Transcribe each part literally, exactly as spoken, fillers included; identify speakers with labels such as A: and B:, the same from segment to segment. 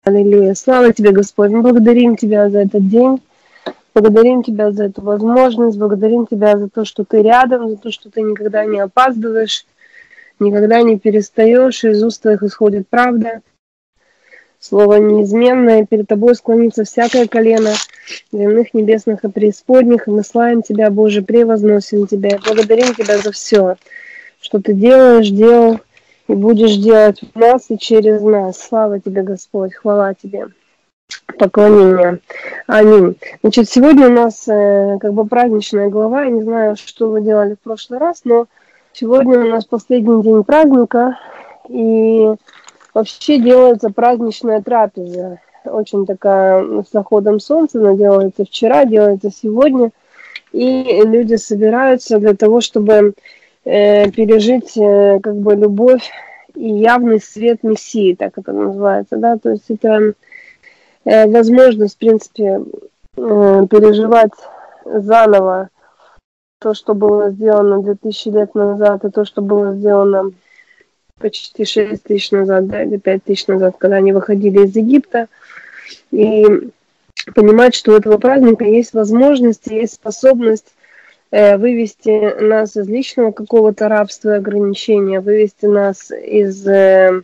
A: Аллилуйя. Слава Тебе, Господь. Мы благодарим Тебя за этот день. Благодарим Тебя за эту возможность. Благодарим Тебя за то, что Ты рядом, за то, что Ты никогда не опаздываешь, никогда не перестаешь. Из уст Твоих исходит правда. Слово неизменное. Перед Тобой склонится всякое колено земных, небесных и преисподних. И мы славим Тебя, Боже, превозносим Тебя. И благодарим Тебя за все, что Ты делаешь, делал и будешь делать в нас и через нас. Слава Тебе, Господь, хвала Тебе, поклонение. Аминь. Значит, сегодня у нас э, как бы праздничная глава. Я не знаю, что вы делали в прошлый раз, но сегодня у нас последний день праздника, и вообще делается праздничная трапеза. Очень такая с заходом солнца, она делается вчера, делается сегодня, и люди собираются для того, чтобы э, пережить э, как бы любовь и явный свет Мессии, так это называется, да, то есть это э, возможность, в принципе, э, переживать заново то, что было сделано две тысячи лет назад, и то, что было сделано почти шесть тысяч назад, да, или пять тысяч назад, когда они выходили из Египта, и понимать, что у этого праздника есть возможность, есть способность вывести нас из личного какого-то рабства и ограничения, вывести нас из э,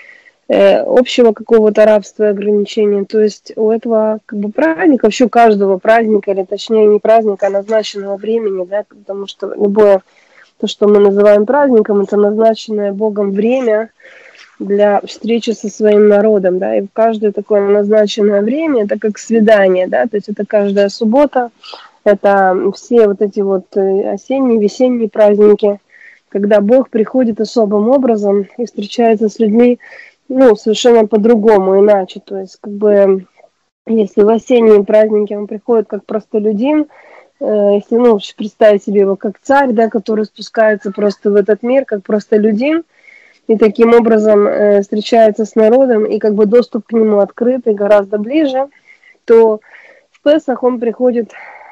A: э, общего какого-то рабства и ограничения. То есть у этого как бы праздника, вообще у каждого праздника, или точнее не праздника, а назначенного времени, да, потому что любое то, что мы называем праздником, это назначенное Богом время для встречи со своим народом, да, и в каждое такое назначенное время, это как свидание, да, то есть это каждая суббота, это все вот эти вот осенние, весенние праздники, когда Бог приходит особым образом и встречается с людьми, ну, совершенно по-другому, иначе. То есть, как бы, если в осенние праздники Он приходит как простолюдин, э, если, ну, представить себе его как царь, да, который спускается просто в этот мир, как простолюдин, и таким образом э, встречается с народом, и как бы доступ к нему открыт и гораздо ближе, то в Песах Он приходит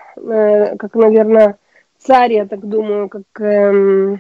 A: как, наверное, царь, я так думаю, как эм,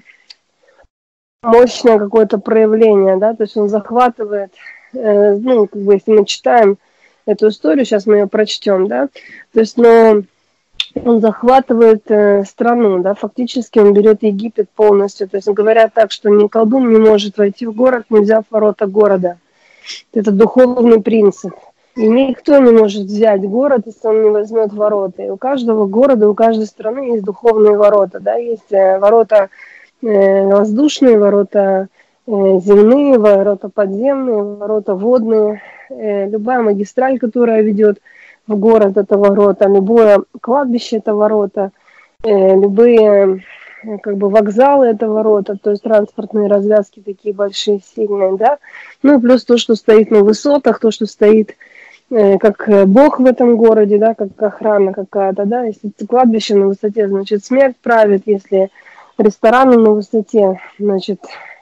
A: мощное какое-то проявление, да, то есть он захватывает, э, ну, как бы, если мы читаем эту историю, сейчас мы ее прочтем, да, то есть, но он захватывает э, страну, да, фактически он берет Египет полностью, то есть говорят так, что ни колдун не может войти в город, не взяв ворота города. Это духовный принцип. И никто не может взять город, если он не возьмет ворота. И у каждого города, у каждой страны есть духовные ворота. Да? Есть ворота э, воздушные, ворота э, земные, ворота подземные, ворота водные. Э, любая магистраль, которая ведет в город, это ворота. Любое кладбище, это ворота. Э, любые как бы вокзалы, это ворота, то есть транспортные развязки такие большие, сильные, да. Ну и плюс то, что стоит на высотах, то, что стоит э, как Бог в этом городе, да, как охрана какая-то, да. Если кладбище на высоте, значит смерть правит, если рестораны на высоте, значит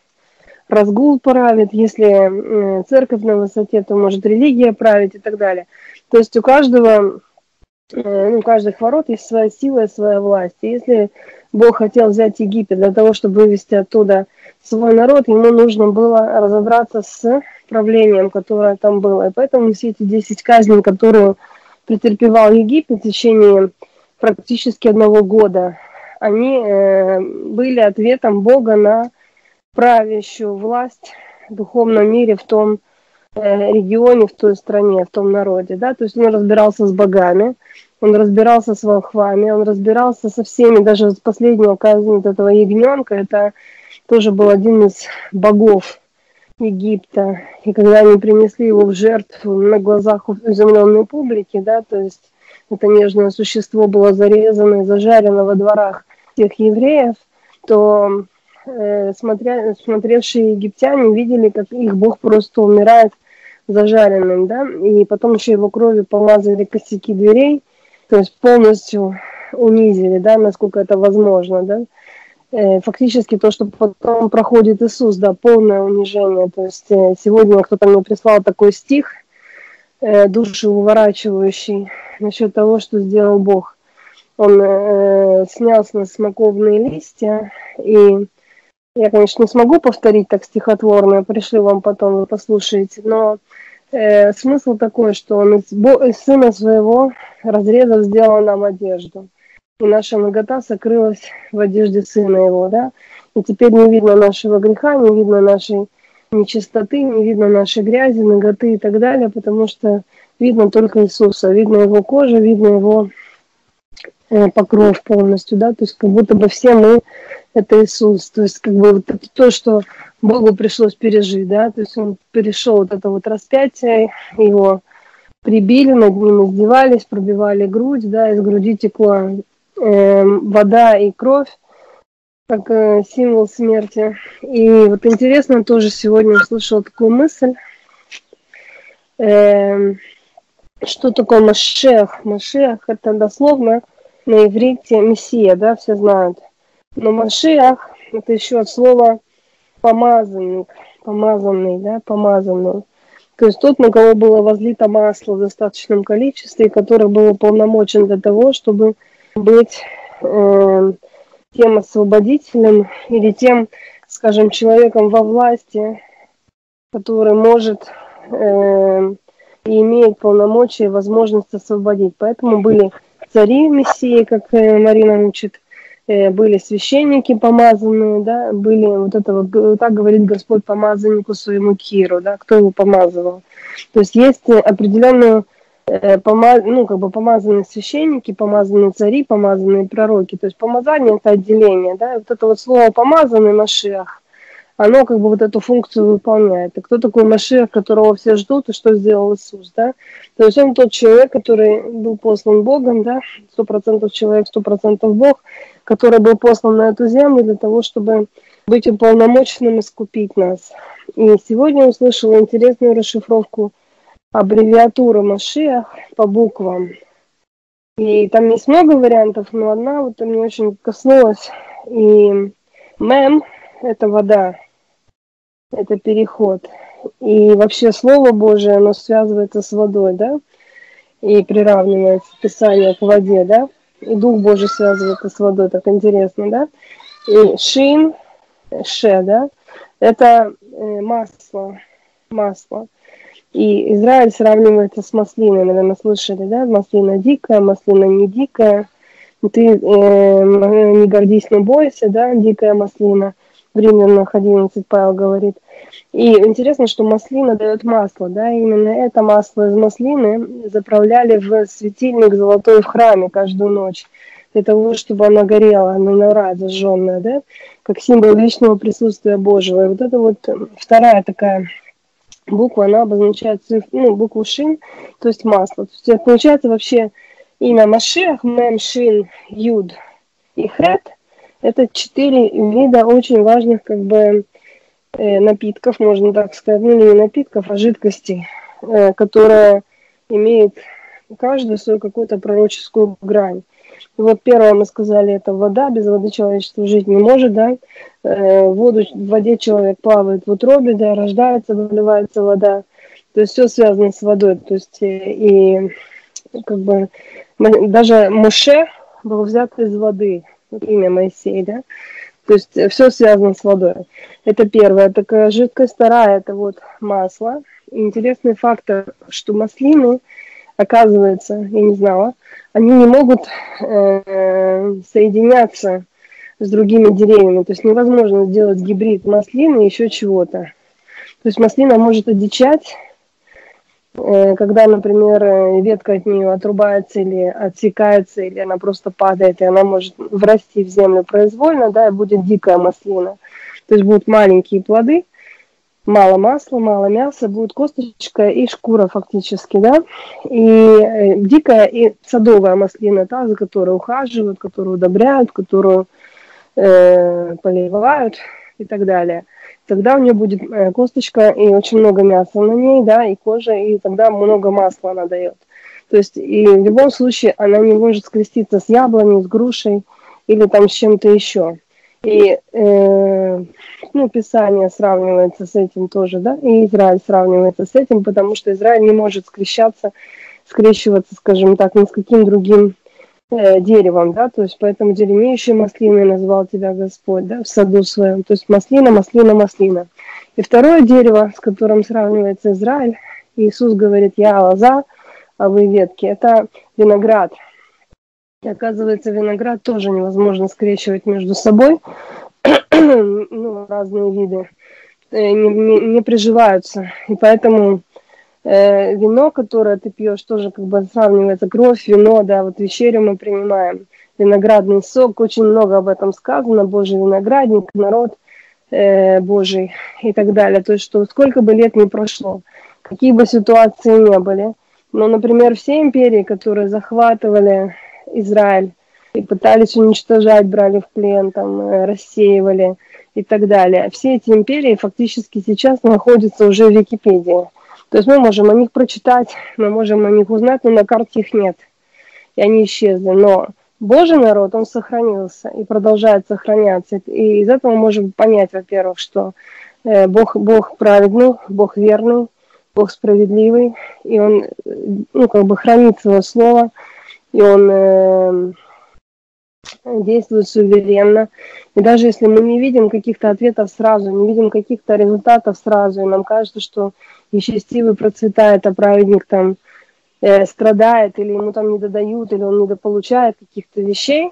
A: разгул правит, если э, церковь на высоте, то может религия править и так далее. То есть у каждого, э, ну, у каждых ворот есть своя сила и своя власть. И если Бог хотел взять Египет для того, чтобы вывести оттуда свой народ, ему нужно было разобраться с правлением, которое там было. И поэтому все эти десять казней, которые претерпевал Египет в течение практически одного года, они э, были ответом Бога на правящую власть в духовном мире в том э, регионе, в той стране, в том народе. Да? То есть он разбирался с богами, он разбирался с волхвами, он разбирался со всеми, даже с последнего казни вот этого ягненка, это тоже был один из богов Египта. И когда они принесли его в жертву на глазах изумленной публики, да, то есть это нежное существо было зарезано и зажарено во дворах тех евреев, то э, смотря, смотревшие египтяне видели, как их бог просто умирает зажаренным, да, и потом еще его кровью помазали косяки дверей, то есть полностью унизили, да, насколько это возможно, да. Э, фактически то, что потом проходит Иисус, да, полное унижение. То есть э, сегодня кто-то мне прислал такой стих, э, душеуворачивающий, насчет того, что сделал Бог. Он э, снял с нас смоковные листья, и я, конечно, не смогу повторить так стихотворно, пришлю вам потом, вы послушаете, но э, смысл такой, что он из, Бо- из сына своего разрезав сделал нам одежду. И наша нагота сокрылась в одежде сына его, да. И теперь не видно нашего греха, не видно нашей нечистоты, не видно нашей грязи, наготы и так далее, потому что видно только Иисуса, видно его кожа, видно его э, покров полностью, да, то есть как будто бы все мы это Иисус, то есть как бы вот это то, что Богу пришлось пережить, да, то есть он перешел вот это вот распятие, его прибили, над ним издевались, пробивали грудь, да, из груди текла э, вода и кровь, как э, символ смерти. И вот интересно, тоже сегодня услышала такую мысль, э, что такое Машиах. Машиах — это дословно на иврите Мессия, да, все знают. Но Машиах — это еще от слова помазанник, помазанный, да, помазанный. То есть тот, на кого было возлито масло в достаточном количестве, который был уполномочен для того, чтобы быть э, тем освободителем или тем, скажем, человеком во власти, который может э, и имеет полномочия и возможность освободить. Поэтому были цари Мессии, как э, Марина учит, э, были священники помазанные, да, были вот это вот, так говорит Господь помазаннику своему Киру, да, кто его помазывал. То есть есть определенные э, помаз, ну, как бы помазанные священники, помазанные цари, помазанные пророки. То есть помазание — это отделение, да, и вот это вот слово «помазанный» Машиах, оно как бы вот эту функцию выполняет. И кто такой Машиах, которого все ждут, и что сделал Иисус, да? То есть он тот человек, который был послан Богом, да, сто процентов человек, сто процентов Бог, который был послан на эту землю для того, чтобы быть уполномоченным искупить нас. И сегодня я услышала интересную расшифровку аббревиатуры Машиах по буквам. И там есть много вариантов, но одна вот мне очень коснулась. И Мем — это вода, это переход. И вообще Слово Божие, оно связывается с водой, да, и приравнивается Писание к воде, да, и Дух Божий связывается с водой, так интересно, да. И Шин, Ше, да, это масло, масло. И Израиль сравнивается с маслиной, наверное, слышали, да, маслина дикая, маслина не дикая. Ты э, не гордись, не бойся, да, дикая маслина. В Римлянах одиннадцать Павел говорит. И интересно, что маслина дает масло, да, именно это масло из маслины заправляли в светильник золотой в храме каждую ночь, для того, чтобы она горела, она нора зажженная, да, как символ личного присутствия Божьего. И вот это вот вторая такая буква, она обозначает цифру, ну, букву Шин, то есть масло. То есть получается вообще имя Машиах, Мем, Шин, Юд и Хет — это четыре вида очень важных как бы э, напитков, можно так сказать, ну не напитков, а жидкостей, э, которая имеет каждую свою какую-то пророческую грань. И вот первое мы сказали, это вода, без воды человечество жить не может, да, э, воду, в воде человек плавает в утробе, да, рождается, выливается вода, то есть все связано с водой, то есть и, и как бы даже Моше был взят из воды, имя Моисей, да, то есть все связано с водой. Это первая такая жидкость. Вторая — это вот масло. И интересный факт, что маслины, оказывается, я не знала, они не могут э, соединяться с другими деревьями. То есть невозможно сделать гибрид маслины и еще чего-то. То есть маслина может одичать, э, когда, например, ветка от нее отрубается или отсекается, или она просто падает, и она может врасти в землю произвольно, да, и будет дикая маслина. То есть будут маленькие плоды, мало масла, мало мяса, будет косточка и шкура фактически, да. И э, дикая и садовая маслина, та, за которой ухаживают, которую удобряют, которую э, поливают и так далее. Тогда у нее будет э, косточка и очень много мяса на ней, да, и кожа, и тогда много масла она дает. То есть и в любом случае она не может скреститься с яблоней, с грушей или там с чем-то еще. И э, ну, Писание сравнивается с этим тоже, да, и Израиль сравнивается с этим, потому что Израиль не может скрещаться, скрещиваться, скажем так, ни с каким другим э, деревом, да, то есть поэтому зеленеющей маслиной назвал тебя Господь, да, в саду своем, то есть маслина, маслина, маслина. И второе дерево, с которым сравнивается Израиль, Иисус говорит: я лоза, а вы ветки. Это виноград. И оказывается, виноград тоже невозможно скрещивать между собой. Ну, разные виды не, не, не приживаются. И поэтому э, вино, которое ты пьешь, тоже как бы сравнивается. Кровь, вино, да, вот вечерю мы принимаем. Виноградный сок, очень много об этом сказано. Божий виноградник, народ э, Божий и так далее. То есть, что сколько бы лет ни прошло, какие бы ситуации ни были. Но, например, все империи, которые захватывали Израиль и пытались уничтожать, брали в плен, там, рассеивали и так далее. Все эти империи фактически сейчас находятся уже в Википедии. То есть мы можем о них прочитать, мы можем о них узнать, но на карте их нет. И они исчезли. Но Божий народ, он сохранился и продолжает сохраняться. И из этого мы можем понять, во-первых, что Бог, Бог праведный, Бог верный, Бог справедливый, и Он, ну, как бы хранит свое слово, и Он э, действует суверенно. И даже если мы не видим каких-то ответов сразу, не видим каких-то результатов сразу, и нам кажется, что нечестивый процветает, а праведник там э, страдает, или ему там не додают, или он недополучает каких-то вещей,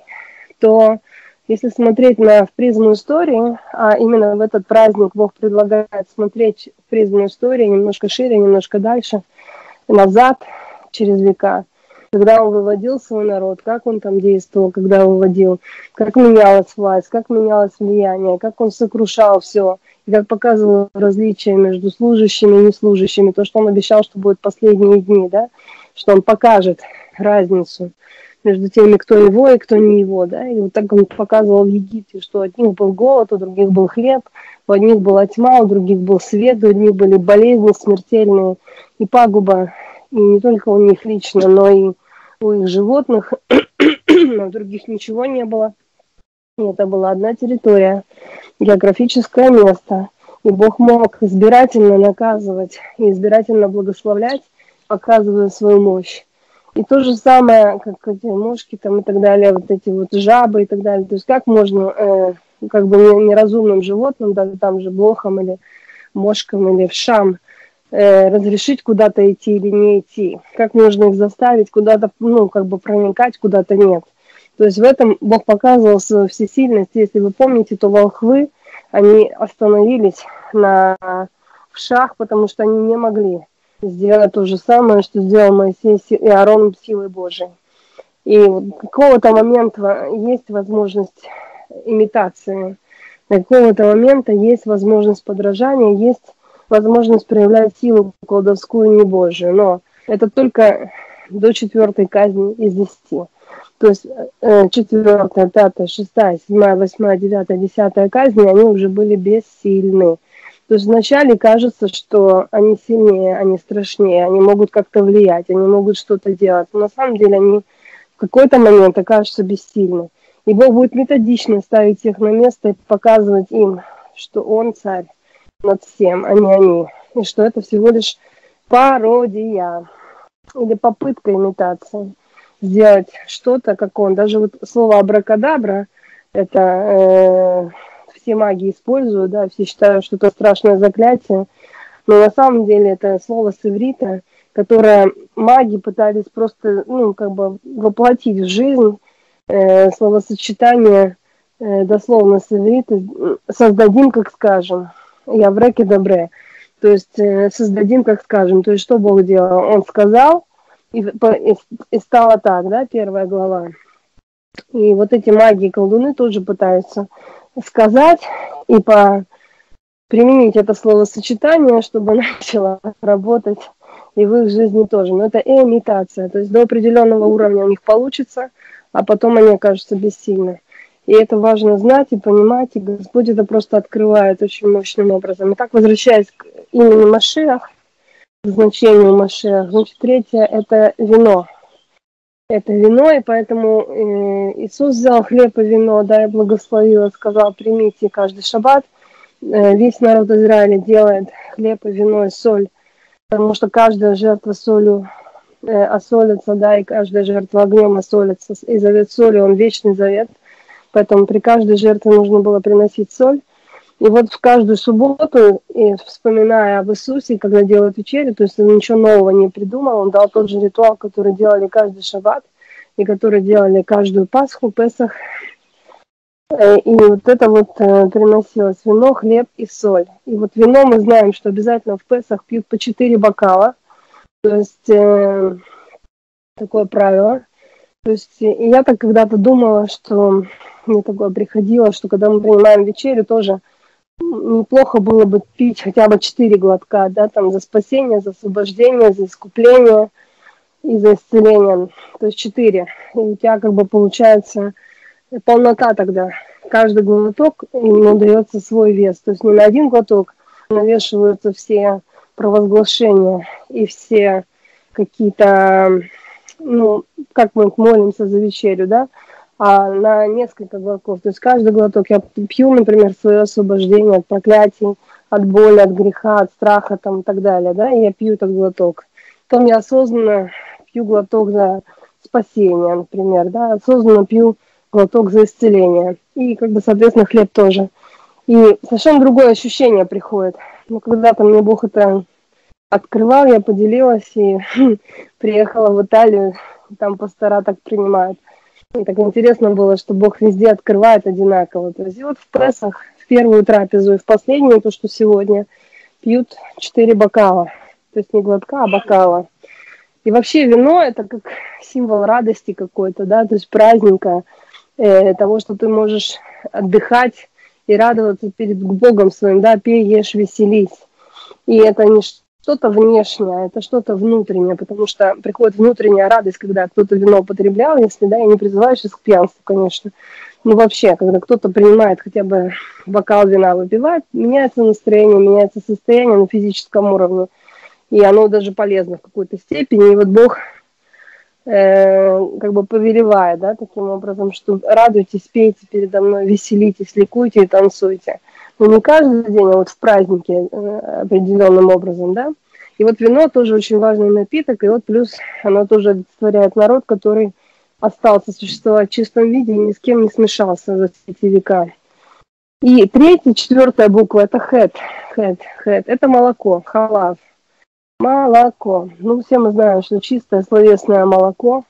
A: то если смотреть на в призму истории, а именно в этот праздник Бог предлагает смотреть в призму истории немножко шире, немножко дальше, назад, через века, когда он выводил свой народ, как он там действовал, когда выводил, как менялась власть, как менялось влияние, как он сокрушал все, и как показывал различия между служащими и неслужащими, то, что он обещал, что будет последние дни, да, что он покажет разницу между теми, кто его и кто не его, да, и вот так он показывал в Египте, что у одних был голод, у других был хлеб, у одних была тьма, у других был свет, у одних были болезни смертельные и пагуба, и не только у них лично, но и у их животных, а у других ничего не было. И это была одна территория, географическое место, и Бог мог избирательно наказывать и избирательно благословлять, показывая свою мощь. И то же самое, как эти мошки там и так далее, вот эти вот жабы и так далее. То есть как можно, э, как бы неразумным животным, даже там же блохам или мошкам или вшам, э, разрешить куда-то идти или не идти? Как можно их заставить куда-то, ну, как бы проникать, куда-то нет? То есть в этом Бог показывал свою всесильность. Если вы помните, то волхвы, они остановились на вшах, потому что они не могли сделать то же самое, что сделал Моисей и Аарон силой Божией. И вот какого-то момента есть возможность имитации, до какого-то момента есть возможность подражания, есть возможность проявлять силу колдовскую не Божию. Но это только до четвертой казни из десяти. То есть четвертая, пятая, шестая, седьмая, восьмая, девятая, десятая казни, они уже были бессильны. То есть вначале кажется, что они сильнее, они страшнее, они могут как-то влиять, они могут что-то делать. Но на самом деле они в какой-то момент окажутся бессильны. И Бог будет методично ставить их на место и показывать им, что Он царь над всем, а не они. И что это всего лишь пародия или попытка имитации. Сделать что-то, как Он. Даже вот слово абракадабра, это... Э- все маги используют, да, все считают, что это страшное заклятие, но на самом деле это слово с иврита, которое маги пытались просто, ну, как бы воплотить в жизнь, э, словосочетание э, дословно с иврита, создадим, как скажем, явреки добре, то есть э, создадим, как скажем, то есть что Бог делал? Он сказал, и, и, и стало так, да, первая глава. И вот эти маги и колдуны тоже пытаются сказать и по... применить это словосочетание, чтобы начало работать и в их жизни тоже. Но это имитация, то есть до определенного уровня у них получится, а потом они окажутся бессильны. И это важно знать и понимать, и Господь это просто открывает очень мощным образом. Итак, возвращаясь к имени Машиах, к значению Машиах, значит, третье – это вино. Это вино, и поэтому э, Иисус взял хлеб и вино, да, и благословил, и сказал: примите каждый шаббат. Э, весь народ Израиля делает хлеб и вино и соль, потому что каждая жертва солью э, осолится, да, и каждая жертва огнем осолится. И завет соли, он вечный завет, поэтому при каждой жертве нужно было приносить соль. И вот в каждую субботу, и вспоминая об Иисусе, когда делают вечерю, то есть он ничего нового не придумал, он дал тот же ритуал, который делали каждый шаббат, и который делали каждую Пасху, Песах. И вот это вот приносилось вино, хлеб и соль. И вот вино мы знаем, что обязательно в Песах пьют по четыре бокала. То есть э, такое правило. То есть и я так когда-то думала, что мне такое приходило, что когда мы принимаем вечерю, тоже неплохо было бы пить хотя бы четыре глотка, да, там за спасение, за освобождение, за искупление и за исцеление. То есть четыре. И у тебя как бы получается полнота тогда. Каждый глоток ему дается свой вес. То есть не на один глоток навешиваются все провозглашения и все какие-то, ну, как мы молимся за вечерю, да, а на несколько глотков. То есть каждый глоток я пью, например, свое освобождение от проклятий, от боли, от греха, от страха там, и так далее, да, и я пью этот глоток. Потом я осознанно пью глоток за спасение, например, да, осознанно пью глоток за исцеление. И, как бы, соответственно, хлеб тоже. И совершенно другое ощущение приходит. Ну, когда-то мне Бог это открывал, я поделилась и приехала в Италию, там пастора так принимают. И так интересно было, что Бог везде открывает одинаково. То есть и вот в Песах, в первую трапезу и в последнюю, то, что сегодня, пьют четыре бокала. То есть не глотка, а бокала. И вообще вино – это как символ радости какой-то, да, то есть праздника, э, того, что ты можешь отдыхать и радоваться перед Богом своим, да, пей, ешь, веселись. И это не что-то внешнее, это что-то внутреннее, потому что приходит внутренняя радость, когда кто-то вино употреблял, если, да, я не призываю сейчас к пьянству, конечно, но вообще, когда кто-то принимает хотя бы бокал вина, выпивает, меняется настроение, меняется состояние на физическом уровне. И оно даже полезно в какой-то степени. И вот Бог э, как бы повелевает, да, таким образом, что радуйтесь, пейте передо мной, веселитесь, ликуйте и танцуйте. Но не каждый день, а вот в празднике э, определенным образом, да. И вот вино тоже очень важный напиток, и вот плюс оно тоже олицетворяет народ, который остался существовать в чистом виде и ни с кем не смешался за все эти века. И третья, четвертая буква – это хэт, хэт, хэт, это молоко, халав. Молоко. Ну, все мы знаем, что чистое словесное молоко,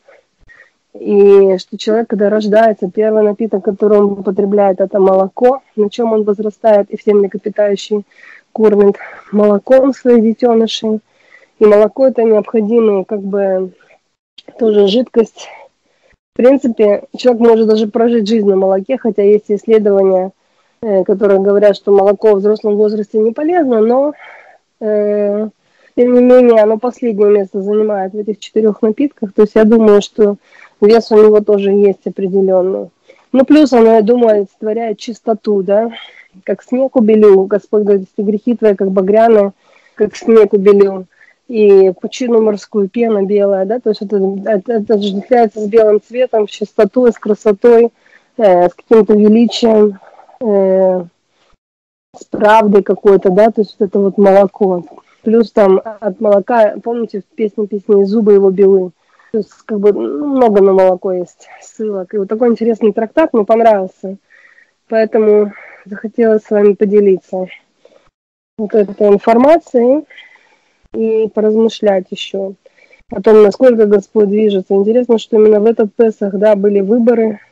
A: и что человек, когда рождается, первый напиток, который он употребляет, это молоко, на чем он возрастает, и все млекопитающие кормят молоком своих детенышей. И молоко – это необходимая, как бы, тоже жидкость. В принципе, человек может даже прожить жизнь на молоке, хотя есть исследования, которые говорят, что молоко в взрослом возрасте не полезно, но... Э, Тем не менее, оно последнее место занимает в этих четырех напитках. То есть я думаю, что вес у него тоже есть определенный. Ну, плюс оно, я думаю, олицетворяет чистоту, да. Как снег убелю. Господь говорит, если грехи твои, как багряные, как снег убелю. И пучину морскую, пена белая, да. То есть это, это, это отождествляется с белым цветом, с чистотой, с красотой, э, с каким-то величием, э, с правдой какой-то, да. То есть это вот молоко. Плюс там от молока, помните, в песне песни «Зубы его белы». То есть как бы много на молоко есть ссылок. И вот такой интересный трактат мне понравился. Поэтому захотелось с вами поделиться вот этой информацией и поразмышлять еще о том, насколько Господь движется. Интересно, что именно в этот Песах, да, были выборы.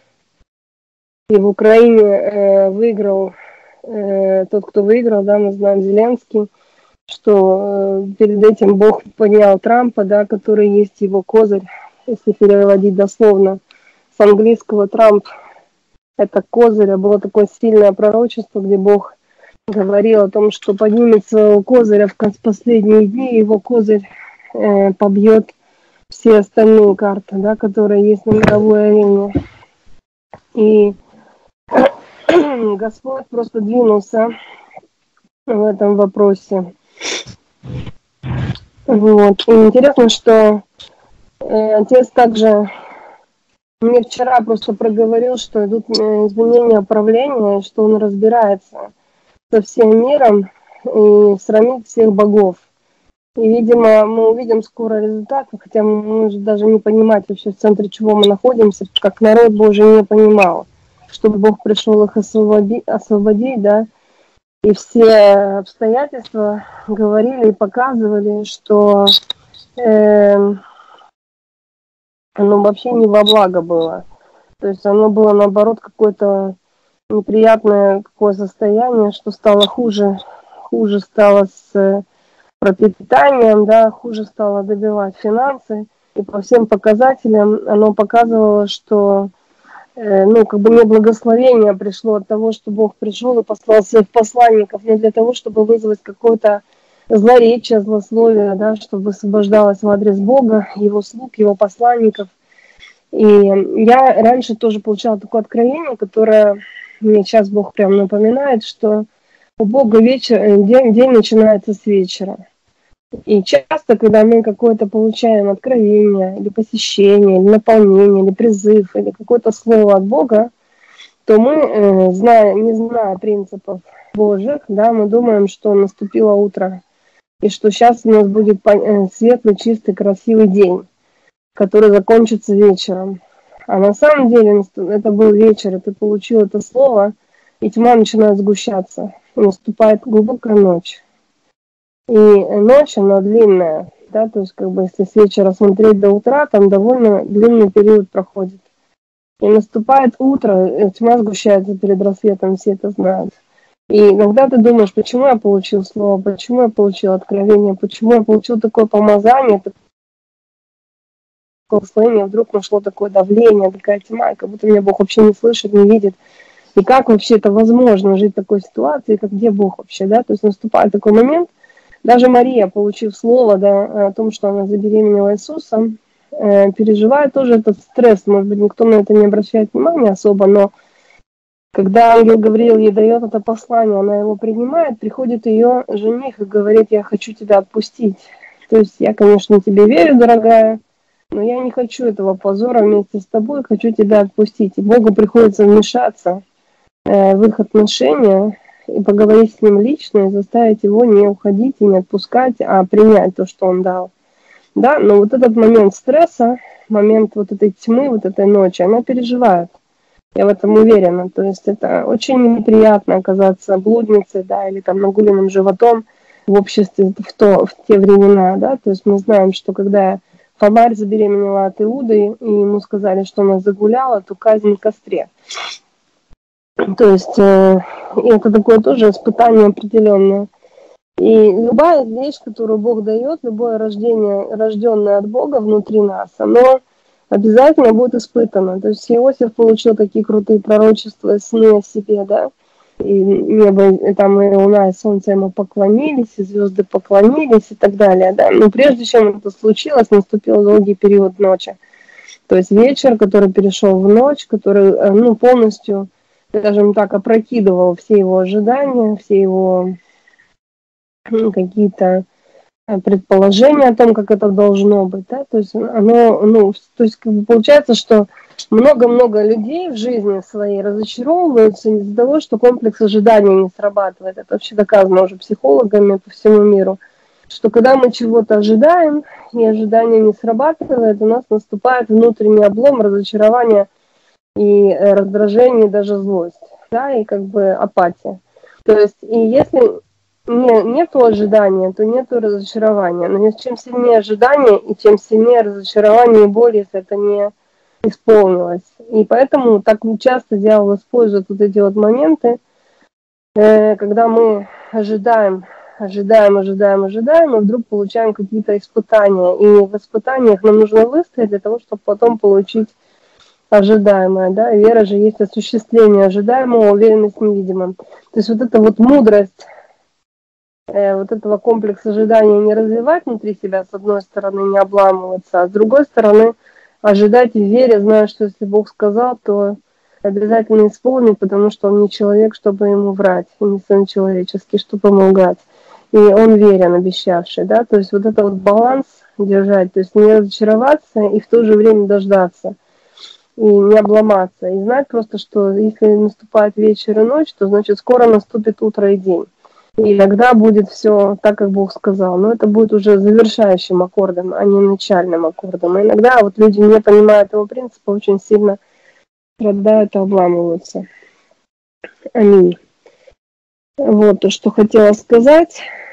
A: И в Украине э, выиграл э, тот, кто выиграл, да, мы знаем, Зеленский. Что э, перед этим Бог поднял Трампа, да, который есть его козырь, если переводить дословно с английского Трамп это козырь, а было такое сильное пророчество, где Бог говорил о том, что поднимет своего козыря в последние дни, и его козырь э, побьет все остальные карты, да, которые есть на мировой арене. И Господь просто двинулся в этом вопросе. Вот. И интересно, что э, отец также мне вчера просто проговорил, что идут изменения правления, что он разбирается со всем миром и срамит всех богов. И, видимо, мы увидим скоро результаты, хотя мы можем даже не понимать вообще, в центре чего мы находимся, как народ Божий не понимал, чтобы Бог пришел их освободить, освободить, да, И все обстоятельства говорили и показывали, что э, оно вообще не во благо было. То есть оно было, наоборот, какое-то неприятное какое состояние, что стало хуже. Хуже стало с пропитанием, да, хуже стало добивать финансы. И по всем показателям оно показывало, что э, ну, как бы не благословение пришло от того, что Бог пришел и послал своих посланников, не для того, чтобы вызвать какое-то злоречие, злословие, да, чтобы освобождалось в адрес Бога, Его слуг, Его посланников. И я раньше тоже получала такое откровение, которое мне сейчас Бог прям напоминает, что у Бога вечер, день, день начинается с вечера. И часто, когда мы какое-то получаем откровение, или посещение, или наполнение, или призыв, или какое-то слово от Бога, то мы, э, зная, не зная принципов Божьих, да, мы думаем, что наступило утро, и что сейчас у нас будет светлый, чистый, красивый день, который закончится вечером. А на самом деле это был вечер, и ты получил это слово, и тьма начинает сгущаться, и наступает глубокая ночь. И ночь, она длинная, да, то есть как бы если с вечера смотреть до утра, там довольно длинный период проходит. И наступает утро, и тьма сгущается перед рассветом, все это знают. И иногда ты думаешь, почему я получил слово, почему я получил откровение, почему я получил такое помазание, такое благословение, вдруг нашло такое давление, такая тьма, как будто меня Бог вообще не слышит, не видит. И как вообще это возможно жить в такой ситуации, как где Бог вообще, да? То есть наступает такой момент. Даже Мария, получив слово, да, о том, что она забеременела Иисусом, э, переживает тоже этот стресс. Может быть, никто на это не обращает внимания особо, но когда ангел Гавриил ей дает это послание, она его принимает, приходит ее жених и говорит: я хочу тебя отпустить. То есть я, конечно, тебе верю, дорогая, но я не хочу этого позора вместе с тобой, хочу тебя отпустить. И Богу приходится вмешаться э, в их отношения, и поговорить с ним лично, и заставить его не уходить и не отпускать, а принять то, что он дал. Да, но вот этот момент стресса, момент вот этой тьмы, вот этой ночи, она переживает. Я в этом уверена. То есть это очень неприятно оказаться блудницей, да, или там нагуленным животом в обществе в, то, в те времена, да. То есть мы знаем, что когда Фомарь забеременела от Иуды, и ему сказали, что она загуляла, то казнь в костре. То есть э, это такое тоже испытание определенное. И любая вещь, которую Бог дает, любое рождение, рожденное от Бога внутри нас, оно обязательно будет испытано. То есть Иосиф получил такие крутые пророчества, сны о себе, да, и небо, и там и луна, и солнце ему поклонились, и звезды поклонились, и так далее, да. Но прежде чем это случилось, наступил долгий период ночи. То есть вечер, который перешел в ночь, который, ну, полностью, скажем так, опрокидывал все его ожидания, все его ну, какие-то предположения о том, как это должно быть, да, то есть оно, ну, то есть как бы получается, что много-много людей в жизни своей разочаровываются из-за того, что комплекс ожидания не срабатывает. Это вообще доказано уже психологами по всему миру, что когда мы чего-то ожидаем, и ожидание не срабатывает, у нас наступает внутренний облом, разочарование и раздражение, и даже злость, да, и как бы апатия. То есть, и если не, нету ожидания, то нету разочарования. Но чем сильнее ожидание, и чем сильнее разочарование и боль, если это не исполнилось. И поэтому так часто дьявол использует вот эти вот моменты, э, когда мы ожидаем, ожидаем, ожидаем, ожидаем, и вдруг получаем какие-то испытания. И в испытаниях нам нужно выстоять для того, чтобы потом получить ожидаемое, да, и вера же есть осуществление ожидаемого, уверенность невидимым. То есть вот эта вот мудрость, э, вот этого комплекса ожидания не развивать внутри себя, с одной стороны, не обламываться, а с другой стороны, ожидать в вере, зная, что если Бог сказал, то обязательно исполнит, потому что он не человек, чтобы ему врать, и не сын человеческий, чтобы ему лгать. И он верен, обещавший, да, то есть вот это вот баланс держать, то есть не разочароваться и в то же время дождаться. И не обломаться, и знать просто, что если наступает вечер и ночь, то значит скоро наступит утро и день. И тогда будет все так, как Бог сказал. Но это будет уже завершающим аккордом, а не начальным аккордом. И иногда вот люди, не понимая этого принципа, очень сильно страдают и обламываются. Аминь. Вот то, что хотела сказать.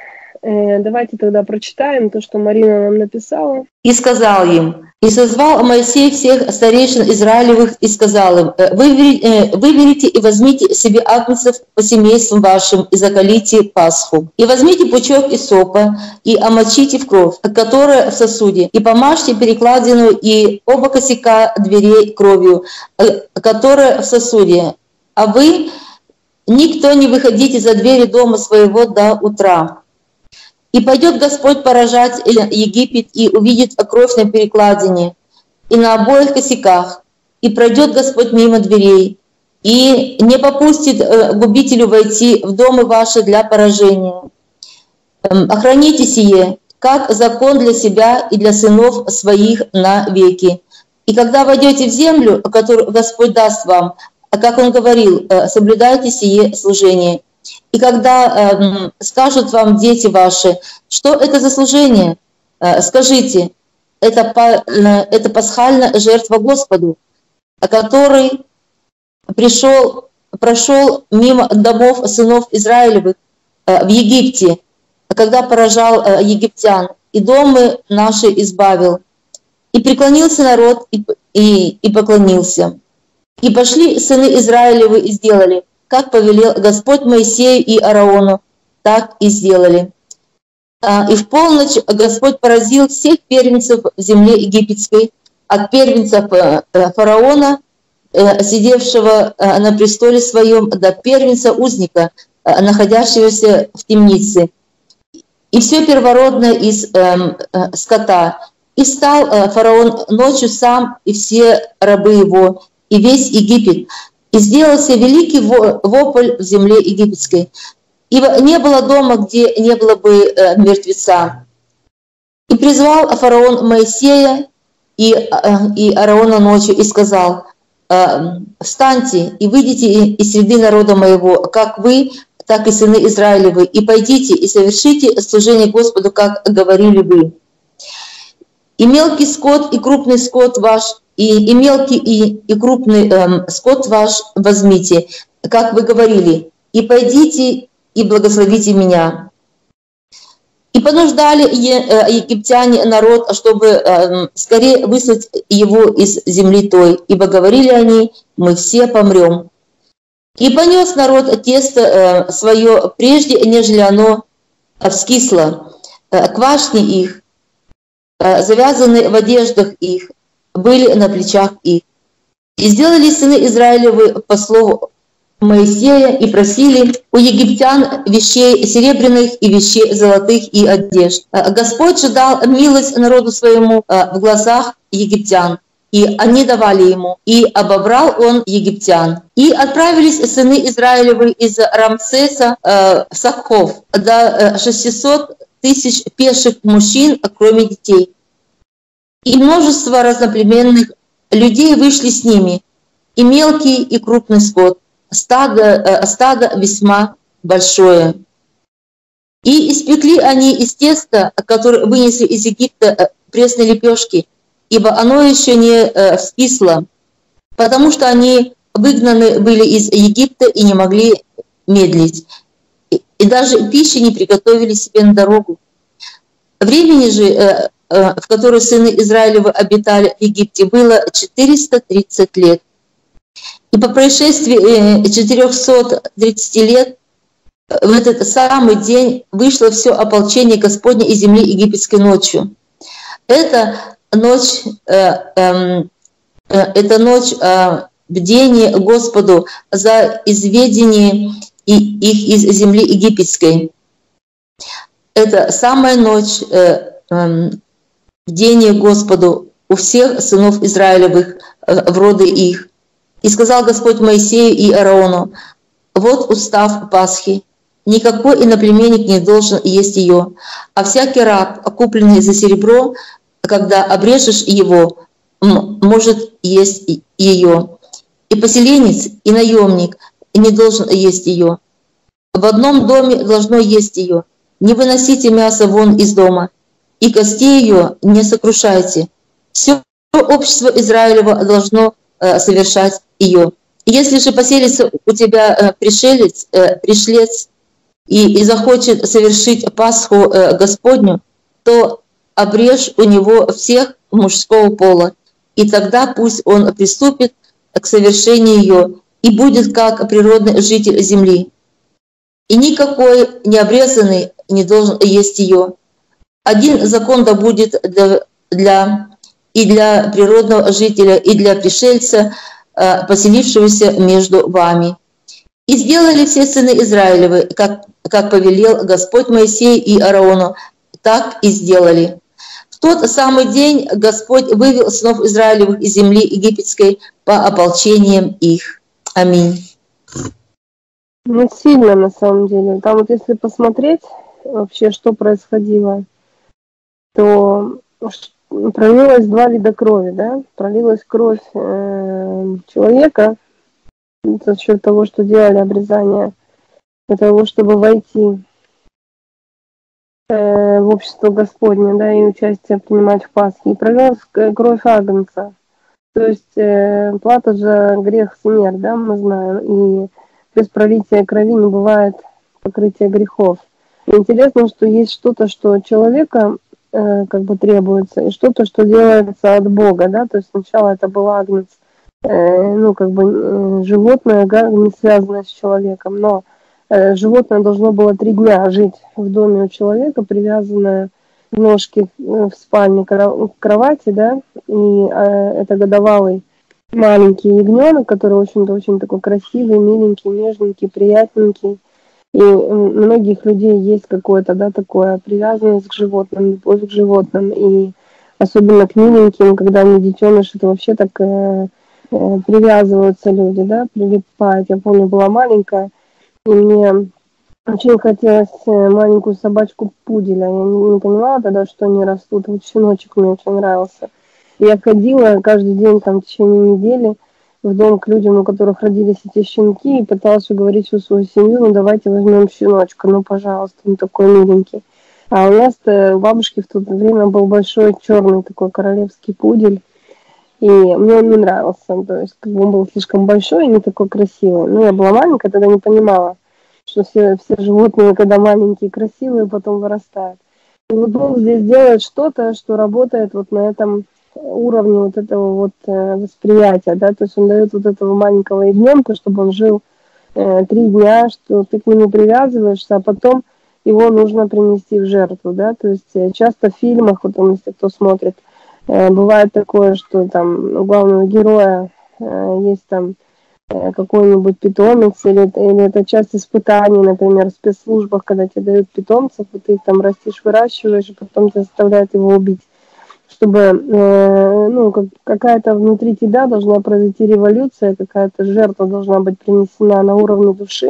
A: Давайте тогда прочитаем то, что Марина нам написала.
B: «И сказал им, и созвал Моисей всех старейшин Израилевых, и сказал им, выберите и возьмите себе агнцев по семействам вашим, и закалите Пасху. И возьмите пучок исопа, и омочите в кровь, которая в сосуде, и помажьте перекладину и оба косяка дверей кровью, которая в сосуде. А вы, никто не выходите за двери дома своего до утра. И пойдет Господь поражать Египет, и увидит кровь на перекладине, и на обоих косяках, и пройдет Господь мимо дверей, и не попустит губителю войти в дома ваши для поражения. Охраните сие, как закон для себя и для сынов своих навеки. И когда войдете в землю, которую Господь даст вам, как Он говорил, соблюдайте сие служение. И когда э, скажут вам дети ваши, что это за служение, э, скажите, это, по, э, это пасхальная жертва Господу, который пришел, прошел мимо домов сынов Израилевых э, в Египте, когда поражал э, египтян, и дома наши избавил. И преклонился народ, и, и, и поклонился. И пошли сыны Израилевы и сделали, как повелел Господь Моисею и Аарону, так и сделали. И в полночь Господь поразил всех первенцев в земле египетской, от первенцев фараона, сидевшего на престоле своем, до первенца узника, находящегося в темнице. И все первородное из скота. И встал фараон ночью сам, и все рабы его, и весь Египет. И сделался великий вопль в земле египетской. Ибо не было дома, где не было бы э, мертвеца. И призвал фараон Моисея и, э, и Аарона ночью и сказал, э, встаньте и выйдите из среды народа моего, как вы, так и сыны Израилевы, и пойдите и совершите служение Господу, как говорили вы. И мелкий скот, и крупный скот ваш, И, и мелкий, и, и крупный эм, скот ваш возьмите, как вы говорили, и пойдите и благословите меня. И понуждали египтяне народ, чтобы эм, скорее выслать его из земли той, ибо говорили они, мы все помрем. И понес народ тесто э, свое прежде, нежели оно вскисло, э, квашни их, э, завязаны в одеждах их, были на плечах их. И сделали сыны Израилевы по слову Моисея и просили у египтян вещей серебряных и вещей золотых и одежд. Господь же дал милость народу своему в глазах египтян, и они давали ему, и обобрал он египтян. И отправились сыны Израилевы из Рамсеса в Сахов до шестисот тысяч пеших мужчин, кроме детей. И множество разноплеменных людей вышли с ними, и мелкий, и крупный скот, стадо, стадо весьма большое. И испекли они из теста, которое вынесли из Египта, пресной лепешки, ибо оно еще не вскисло, потому что они выгнаны были из Египта и не могли медлить, и даже пищи не приготовили себе на дорогу. Времени же, в которой сыны Израилевы обитали в Египте, было четыреста тридцать лет. И по происшествии четырехсот тридцати лет в этот самый день вышло все ополчение Господне из земли египетской ночью. Это ночь, это ночь бдения Господу за изведение их из земли египетской. Это самая ночь бдение Господу у всех сынов Израилевых в роды их. И сказал Господь Моисею и Аарону, вот устав Пасхи, никакой иноплеменник не должен есть ее, а всякий раб, купленный за серебро, когда обрежешь его, может есть ее. И поселенец, и наемник не должен есть ее. В одном доме должно есть ее. Не выносите мясо вон из дома, и костей ее не сокрушайте. Все общество Израилева должно э, совершать ее. Если же поселится у тебя э, пришелец, э, пришлец и, и захочет совершить Пасху э, Господню, то обрежь у него всех мужского пола, и тогда пусть он приступит к совершению ее и будет как природный житель земли. И никакой необрезанный не должен есть ее. Один закон да будет для, для, и для природного жителя, и для пришельца, э, поселившегося между вами. И сделали все сыны Израилевы, как, как повелел Господь Моисею и Аарону, так и сделали. В тот самый день Господь вывел сынов Израилевых из земли египетской по ополчениям их. Аминь.
A: Ну, сильно на самом деле. Там вот если посмотреть вообще, что происходило, то пролилось два вида крови, да? Пролилась кровь э, человека за счет того, что делали обрезание, для того, чтобы войти э, в общество Господне, да, и участие принимать в Пасхе. И пролилась кровь агнца. То есть э, плата за грех смерть, да, мы знаем. И без пролития крови не бывает покрытия грехов. И интересно, что есть что-то, что человека э, как бы требуется, и что-то, что делается от Бога, да, то есть сначала это был агнец, э, ну, как бы э, животное, да, не связанное с человеком, но э, животное должно было три дня жить в доме у человека, привязанное в ножки в спальне к кровати, да, и э, это годовалый маленький ягненок, который, в общем-то, очень такой красивый, миленький, нежненький, приятненький. И у многих людей есть какое-то, да, такое привязанность к животным, любовь к животным. И особенно к миленьким, когда они детеныши, то вообще так э, э, привязываются люди, да, прилипают. Я помню, была маленькая, и мне очень хотелось маленькую собачку пуделя. Я не, не понимала тогда, что они растут. Вот щеночек мне очень нравился. Я ходила каждый день там, в течение недели в дом к людям, у которых родились эти щенки, и пыталась уговорить всю свою семью: ну давайте возьмем щеночка, ну пожалуйста, он такой миленький. А у нас-то у бабушки в то время был большой черный такой королевский пудель, и мне он не нравился, то есть как бы он был слишком большой и не такой красивый. Ну я была маленькая, тогда не понимала, что все, все животные, когда маленькие, красивые, потом вырастают. И вот Бог здесь делает что-то, что работает вот на этом уровне вот этого вот э, восприятия, да, то есть он дает вот этого маленького ягненка, чтобы он жил э, три дня, что ты к нему привязываешься, а потом его нужно принести в жертву, да, то есть э, часто в фильмах, вот там, если кто смотрит, э, бывает такое, что там у главного героя э, есть там э, какой-нибудь питомец, или, или это часть испытаний, например, в спецслужбах, когда тебе дают питомцев, и ты их там растишь, выращиваешь, и потом тебя заставляют его убить, чтобы э, ну, как, какая-то внутри тебя должна произойти революция, какая-то жертва должна быть принесена на уровне души,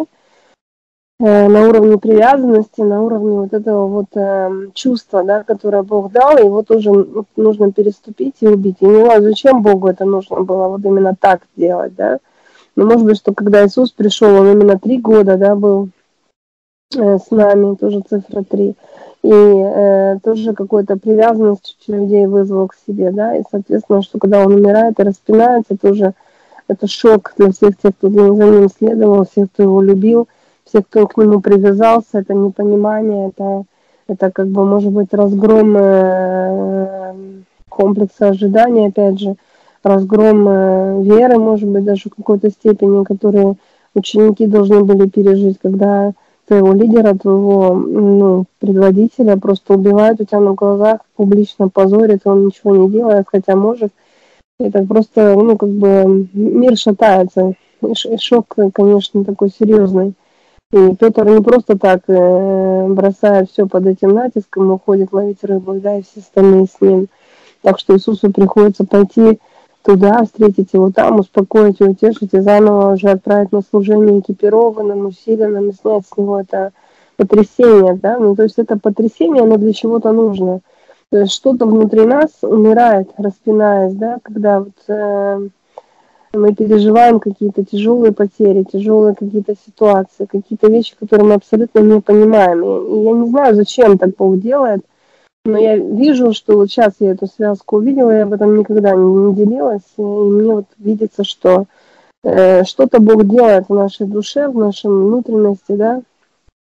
A: э, на уровне привязанности, на уровне вот этого вот э, чувства, да, которое Бог дал, и его тоже нужно переступить и убить. И не знаю, зачем Богу это нужно было вот именно так делать, да. Но может быть, что когда Иисус пришел, он именно три года, да, был э, с нами, тоже цифра три. И э, тоже какую-то привязанность людей вызвал к себе, да, и, соответственно, что когда он умирает и распинается, тоже это шок для всех тех, кто за ним следовал, всех, кто его любил, всех, кто к нему привязался, это непонимание, это, это как бы, может быть, разгром э, комплекса ожидания, опять же, разгром э, веры, может быть, даже в какой-то степени, которые ученики должны были пережить, когда твоего лидера, твоего ну, предводителя просто убивают у тебя на глазах, публично позорят, он ничего не делает, хотя может. Это просто, ну, как бы мир шатается. И шок, конечно, такой серьезный. И Петр не просто так э, бросает все под этим натиском, уходит ловить рыбу, да, и все остальные с ним. Так что Иисусу приходится пойти туда, встретить его там, успокоить и утешить, и заново уже отправить на служение экипированным, усиленным, и снять с него это потрясение, да, ну, то есть это потрясение, оно для чего-то нужно. То есть что-то внутри нас умирает, распинаясь, да, когда вот э, мы переживаем какие-то тяжелые потери, тяжелые какие-то ситуации, какие-то вещи, которые мы абсолютно не понимаем. И, и я не знаю, зачем так Бог делает, но я вижу, что вот сейчас я эту связку увидела, я об этом никогда не, не делилась, и мне вот видится, что э, что-то Бог делает в нашей душе, в нашей внутренности, да,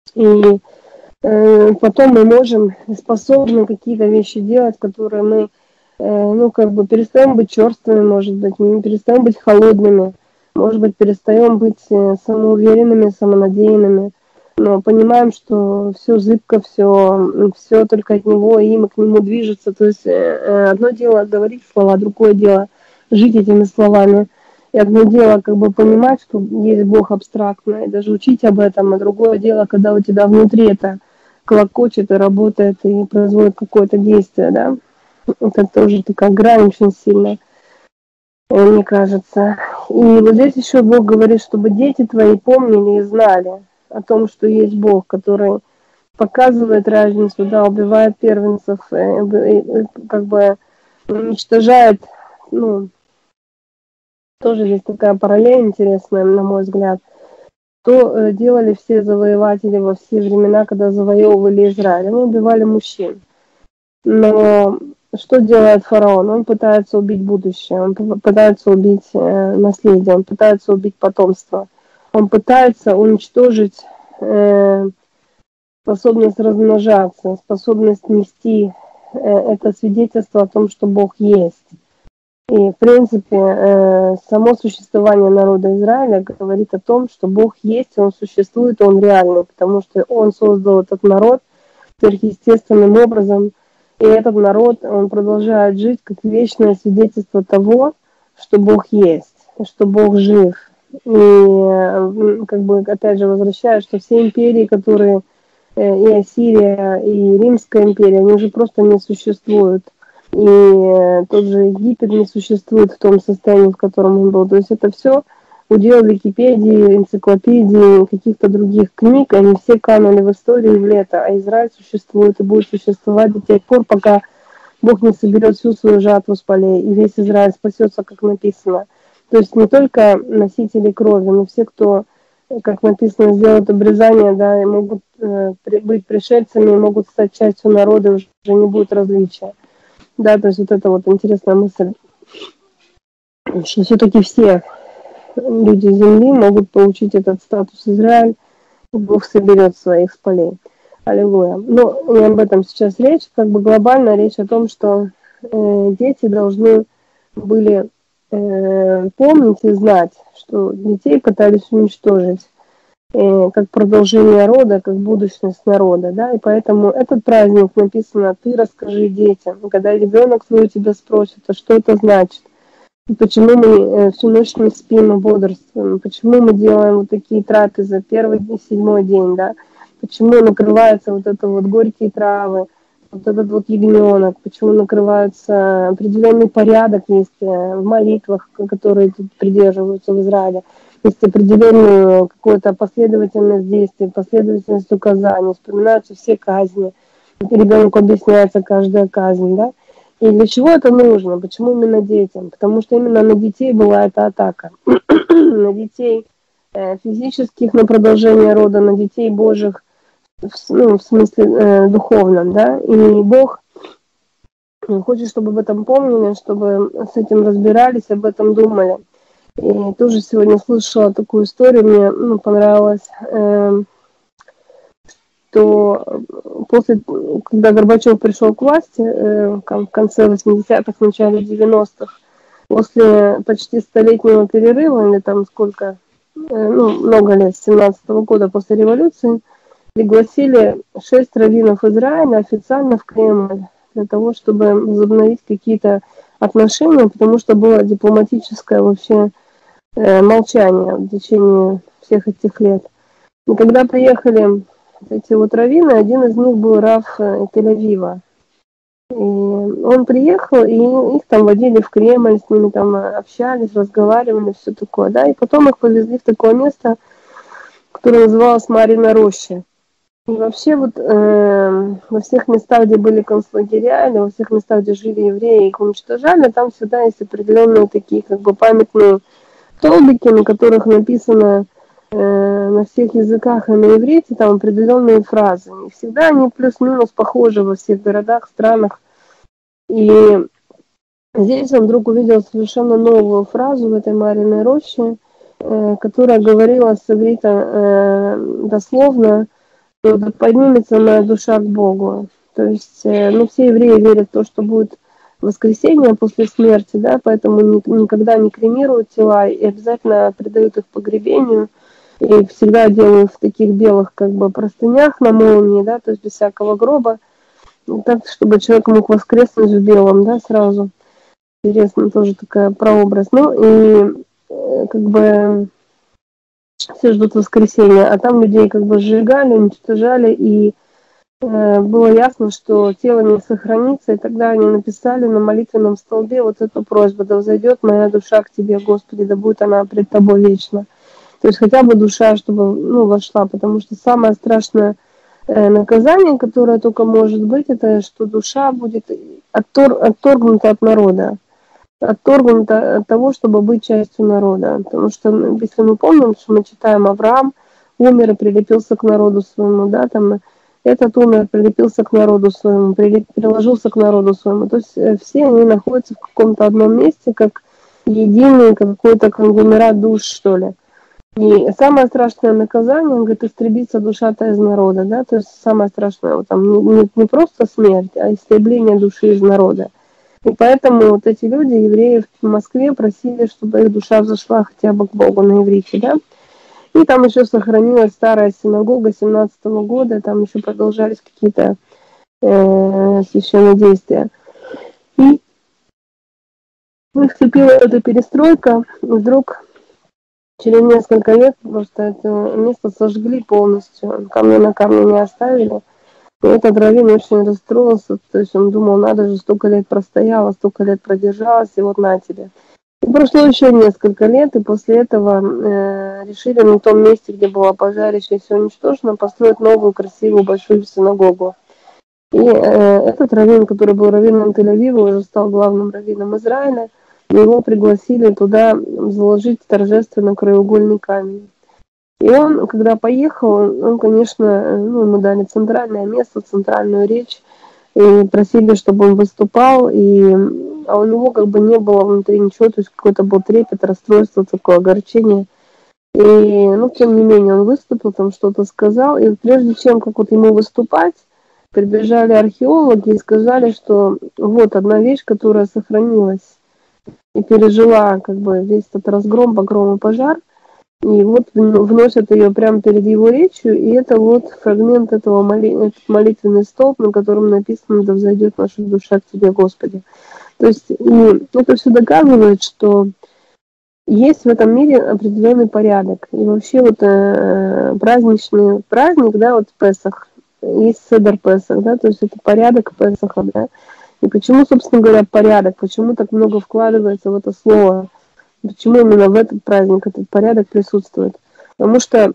A: И э, потом мы можем, способны какие-то вещи делать, которые мы, э, ну, как бы перестаем быть черствыми, может быть, мы перестаем быть холодными, может быть, перестаем быть самоуверенными, самонадеянными, но понимаем, что все зыбко, все, все только от него, и мы к нему движется. То есть э, одно дело говорить слова, другое дело жить этими словами. И одно дело как бы понимать, что есть Бог абстрактно, и даже учить об этом, а другое дело, когда у тебя внутри это клокочет и работает, и производит какое-то действие, да. Это тоже такая грань очень сильная, мне кажется. И вот здесь еще Бог говорит, чтобы дети твои помнили и знали о том, что есть Бог, который показывает разницу, да, убивает первенцев, как бы уничтожает, ну, тоже здесь такая параллель интересная, на мой взгляд. То делали все завоеватели во все времена, когда завоевывали Израиль. Они убивали мужчин. Но что делает фараон? Он пытается убить будущее, он пытается убить наследие, он пытается убить потомство. Он пытается уничтожить э, способность размножаться, способность нести э, это свидетельство о том, что Бог есть. И, в принципе, э, само существование народа Израиля говорит о том, что Бог есть, Он существует, Он реальный, потому что Он создал этот народ сверхъестественным образом, и этот народ, он продолжает жить как вечное свидетельство того, что Бог есть, что Бог жив. И, как бы, опять же, возвращаюсь, что все империи, которые и Ассирия, и Римская империя, они уже просто не существуют. И тот же Египет не существует в том состоянии, в котором он был. То есть это все удел Википедии, энциклопедии, каких-то других книг. Они все канули в историю и в лето. А Израиль существует и будет существовать до тех пор, пока Бог не соберет всю свою жатву с полей, и весь Израиль спасется, как написано. То есть не только носители крови, но все, кто, как написано, сделают обрезание, да, и могут э, быть пришельцами, могут стать частью народа, уже не будет различия. Да, то есть вот это вот интересная мысль, что все-таки все люди Земли могут получить этот статус Израиль, Бог соберет своих с полей. Аллилуйя. Но не об этом сейчас речь, как бы глобально речь о том, что э, дети должны были э, помнить и знать, что детей пытались уничтожить э, как продолжение рода, как будущность народа, да, и поэтому этот праздник написано: ты расскажи детям. Когда ребенок твой тебя спросит, а что это значит? И почему мы всю ночь не спим и бодрствуем? Почему мы делаем вот такие трапезы, первый и седьмой день, да? Почему накрываются вот это вот горькие травы, вот этот вот ягненок, почему накрывается определенный порядок есть в молитвах, которые тут придерживаются в Израиле, есть определенную какую-то последовательность действий, последовательность указаний, вспоминаются все казни, ребенку объясняется каждая казнь, да? И для чего это нужно? Почему именно детям? Потому что именно на детей была эта атака. На детей э, физических, на продолжение рода, на детей Божьих, в, ну, в смысле э, духовном, да. И Бог хочет, чтобы об этом помнили, чтобы с этим разбирались, об этом думали. И тоже сегодня слышала такую историю, мне ну, понравилось. Э, то после, когда Горбачев пришел к власти э, в конце восьмидесятых, начале девяностых, после почти столетнего перерыва, или там сколько, э, ну, много лет, с семнадцатого года после революции, пригласили шесть раввинов Израиля официально в Кремль для того, чтобы возобновить какие-то отношения, потому что было дипломатическое вообще э, молчание в течение всех этих лет. И когда приехали эти вот раввины, один из них был рав Тель-Авива. И он приехал, и их там водили в Кремль, с ними там общались, разговаривали, все такое, да, и потом их повезли в такое место, которое называлось Марьина роща. И вообще вот э, во всех местах, где были концлагеря, или во всех местах, где жили евреи, их уничтожали, там всегда есть определенные такие как бы памятные столбики, на которых написано на всех языках и на иврите там определенные фразы. И всегда они плюс-минус похожи во всех городах, странах. И здесь он вдруг увидел совершенно новую фразу в этой Марьиной роще, которая говорила с иврита дословно: что да поднимется моя душа к Богу. То есть, ну, все евреи верят в то, что будет воскресенье после смерти, да, поэтому никогда не кремируют тела и обязательно предают их погребению. И всегда делают в таких белых как бы простынях на молнии, да, то есть без всякого гроба, так, чтобы человек мог воскреснуть в белом, да, сразу. Интересно, тоже такая прообраз. Ну и как бы все ждут воскресенья, а там людей как бы сжигали, уничтожали, и э, было ясно, что тело не сохранится, и тогда они написали на молитвенном столбе вот эту просьбу: да взойдет моя душа к тебе, Господи, да будет она пред тобой вечно. То есть хотя бы душа, чтобы, ну, вошла, потому что самое страшное э, наказание, которое только может быть, это что душа будет оттор, отторгнута от народа, отторгнута от того, чтобы быть частью народа. Потому что, если мы помним, что мы читаем, Авраам умер и прилепился к народу своему, да, там этот умер, прилепился к народу своему, прилеп, приложился к народу своему. То есть э, все они находятся в каком-то одном месте, как единый какой-то конгломерат душ, что ли. И самое страшное наказание, он говорит, истребится душа-то из народа, да, то есть самое страшное, вот, там, не, не просто смерть, а истребление души из народа. И поэтому вот эти люди, евреи в Москве, просили, чтобы их душа взошла хотя бы к Богу на иврите, да. И там еще сохранилась старая синагога семнадцатого года, там еще продолжались какие-то э, священные действия. И наступила эта перестройка, и вдруг через несколько лет просто это место сожгли полностью, камня на камне не оставили. И этот раввин очень расстроился, то есть он думал, надо же, столько лет простояла, столько лет продержалась, и вот на тебе. И прошло еще несколько лет, и после этого э, решили на том месте, где было пожарище, все уничтожено, построить новую красивую большую синагогу. И э, этот раввин, который был раввином Тель-Авива, уже стал главным раввином Израиля, его пригласили туда заложить торжественно краеугольный камень. И он, когда поехал, он, конечно, ну, ему дали центральное место, центральную речь, и просили, чтобы он выступал, и, а у него как бы не было внутри ничего, то есть какой-то был трепет, расстройство, такое огорчение. И, ну, тем не менее, он выступил, там что-то сказал, и прежде чем как вот ему выступать, прибежали археологи и сказали, что вот одна вещь, которая сохранилась и пережила как бы весь этот разгром, погром и пожар, и вот вносят ее прямо перед его речью, и это вот фрагмент этого моли... этот молитвенный столб, на котором написано: да взойдет наша душа к тебе, Господи. То есть и это все доказывает, что есть в этом мире определенный порядок. И вообще вот э, праздничный праздник, да, вот Песах, есть Седер Песах, да, то есть это порядок Песаха, да. И почему, собственно говоря, порядок? Почему так много вкладывается в это слово? Почему именно в этот праздник этот порядок присутствует? Потому что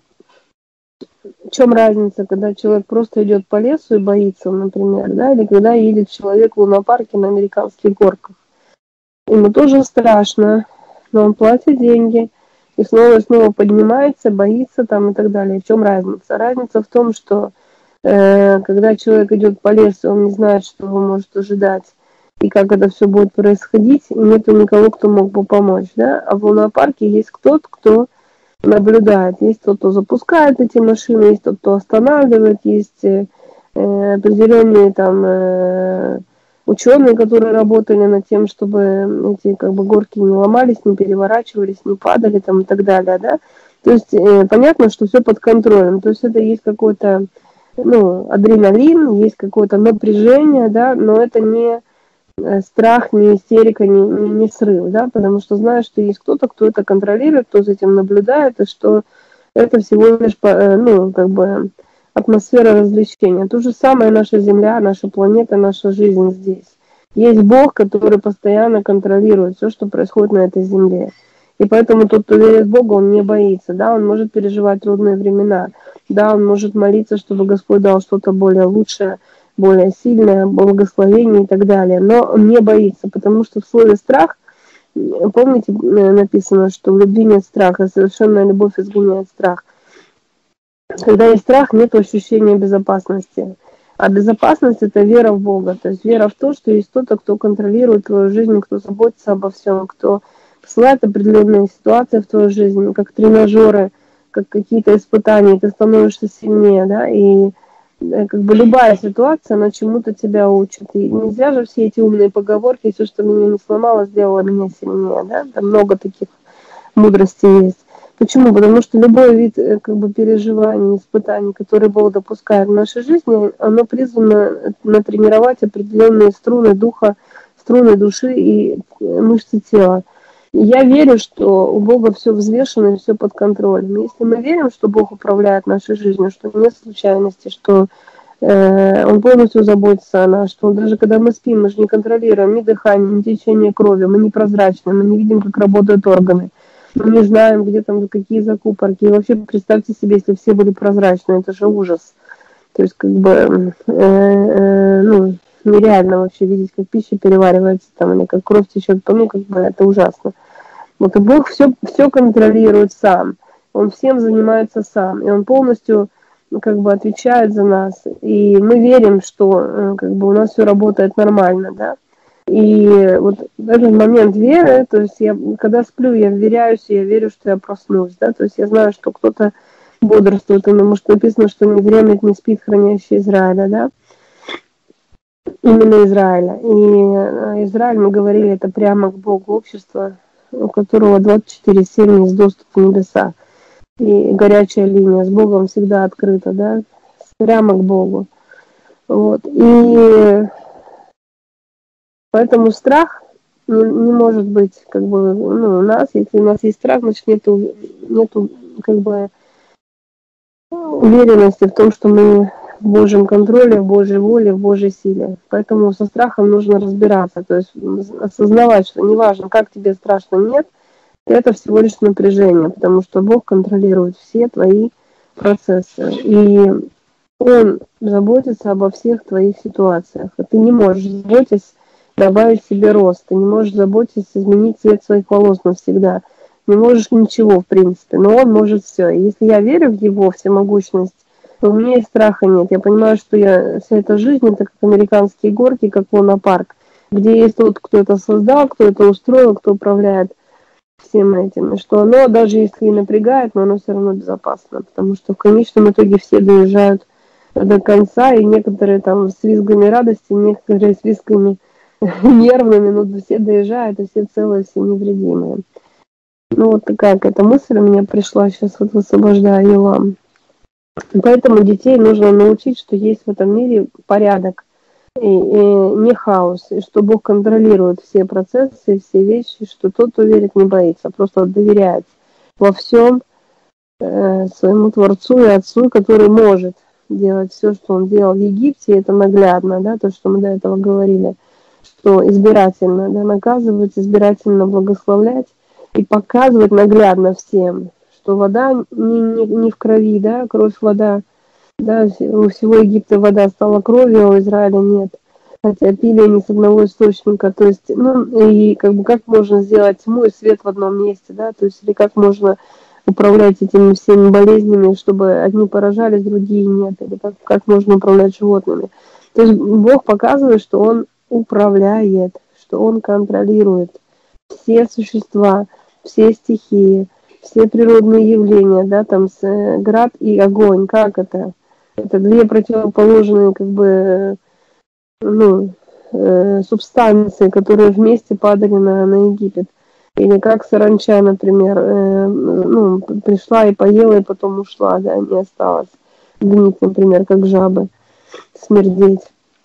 A: в чем разница, когда человек просто идет по лесу и боится, например, да, или когда едет человек в лунопарке на американских горках. Ему тоже страшно, но он платит деньги и снова и снова поднимается, боится там и так далее. В чем разница? Разница в том, что э, когда человек идет по лесу, он не знает, что его может ожидать и как это все будет происходить, и нету никого, кто мог бы помочь, да, а в лунопарке есть кто-то, кто наблюдает, есть тот, кто запускает эти машины, есть тот, кто останавливает, есть э, определенные там э, ученые, которые работали над тем, чтобы эти как бы горки не ломались, не переворачивались, не падали там и так далее, да, то есть э, понятно, что все под контролем, то есть это есть какой-то, ну, адреналин, есть какое-то напряжение, да, но это не страх, не истерика, не, не, не срыв, да, потому что знаешь, что есть кто-то, кто это контролирует, кто за этим наблюдает, и что это всего лишь, ну, как бы атмосфера развлечения. То же самое наша Земля, наша планета, наша жизнь здесь. Есть Бог, который постоянно контролирует все, что происходит на этой Земле. И поэтому тот, кто верит в Бога, он не боится, да, он может переживать трудные времена, да, он может молиться, чтобы Господь дал что-то более лучшее, более сильное, благословение и так далее. Но он не боится, потому что в слове «страх», помните, написано, что в любви нет страха, совершенная любовь изгоняет страх. Когда есть страх, нет ощущения безопасности. А безопасность – это вера в Бога, то есть вера в то, что есть кто-то, кто контролирует твою жизнь, кто заботится обо всем, кто посылает определенные ситуации в твою жизнь, как тренажеры, как какие-то испытания, ты становишься сильнее, да, и как бы любая ситуация, она чему-то тебя учит. И нельзя же все эти умные поговорки, все, что меня не сломало, сделало меня сильнее, да? Там много таких мудростей есть. Почему? Потому что любой вид как бы переживаний, испытаний, которые Бог допускает в нашей жизни, оно призвано натренировать определенные струны духа, струны души и мышцы тела. Я верю, что у Бога все взвешено и все под контролем. Если мы верим, что Бог управляет нашей жизнью, что нет случайности, что э, Он полностью заботится о нас, что даже когда мы спим, мы же не контролируем ни дыхание, ни течение крови, мы непрозрачны, мы не видим, как работают органы, мы не знаем, где там какие закупорки. И вообще представьте себе, если все были прозрачны, это же ужас. То есть как бы э, э, ну, нереально вообще видеть, как пища переваривается там, или как кровь течет, ну как бы это ужасно. Вот и Бог все, все контролирует сам, Он всем занимается сам, и Он полностью как бы отвечает за нас, и мы верим, что как бы у нас все работает нормально, да. И вот этот момент веры, то есть я, когда сплю, я вверяюсь, я верю, что я проснусь, да, то есть я знаю, что кто-то бодрствует, потому что написано, что не дремлет, не спит хранящий Израиля, да, именно Израиля. И Израиль, мы говорили, это прямо к Богу общество, у которого двадцать четыре семь есть доступ к небеса. И горячая линия с Богом всегда открыта, да, прямо к Богу. Вот. И поэтому страх не, не может быть как бы ну, у нас. Если у нас есть страх, значит нету, нету как бы уверенности в том, что мы в Божьем контроле, в Божьей воле, в Божьей силе. Поэтому со страхом нужно разбираться, то есть осознавать, что неважно, как тебе страшно, нет, это всего лишь напряжение, потому что Бог контролирует все твои процессы. И Он заботится обо всех твоих ситуациях. И ты не можешь, заботясь, добавить себе рост. Ты не можешь, заботиться, изменить цвет своих волос навсегда. Не можешь ничего, в принципе. Но Он может все. И если я верю в Его всемогущность, то у меня и страха нет. Я понимаю, что я, вся эта жизнь, это как американские горки, как лунопарк, где есть тот, кто это создал, кто это устроил, кто управляет всем этим. И что оно, даже если и напрягает, но оно все равно безопасно. Потому что в конечном итоге все доезжают до конца, и некоторые там с визгами радости, некоторые с визгами нервными, но все доезжают, и все целые, все невредимые. Ну вот такая какая-то мысль у меня пришла, сейчас вот высвобождаю ее вам. Поэтому детей нужно научить, что есть в этом мире порядок, и, и не хаос, и что Бог контролирует все процессы, все вещи, что тот, кто верит, не боится, просто доверяет во всем э, своему Творцу и Отцу, который может делать все, что Он делал в Египте, это наглядно, да, то, что мы до этого говорили, что избирательно, да, наказывать, избирательно благословлять и показывать наглядно всем, что вода не, не, не в крови, да, кровь, вода, да, у всего Египта вода стала кровью, а у Израиля нет, хотя пили они с одного источника, то есть, ну, и как бы как можно сделать тьму и свет в одном месте, да, то есть, или как можно управлять этими всеми болезнями, чтобы одни поражались, другие нет, или как, как можно управлять животными. То есть Бог показывает, что Он управляет, что Он контролирует все существа, все стихии, все природные явления, да, там с, э, град и огонь, как это? Это две противоположные, как бы, ну, э, субстанции, которые вместе падали на, на Египет. Или как саранча, например, э, ну, пришла и поела, и потом ушла, да, не осталось. Гнить, например, как жабы, смердеть.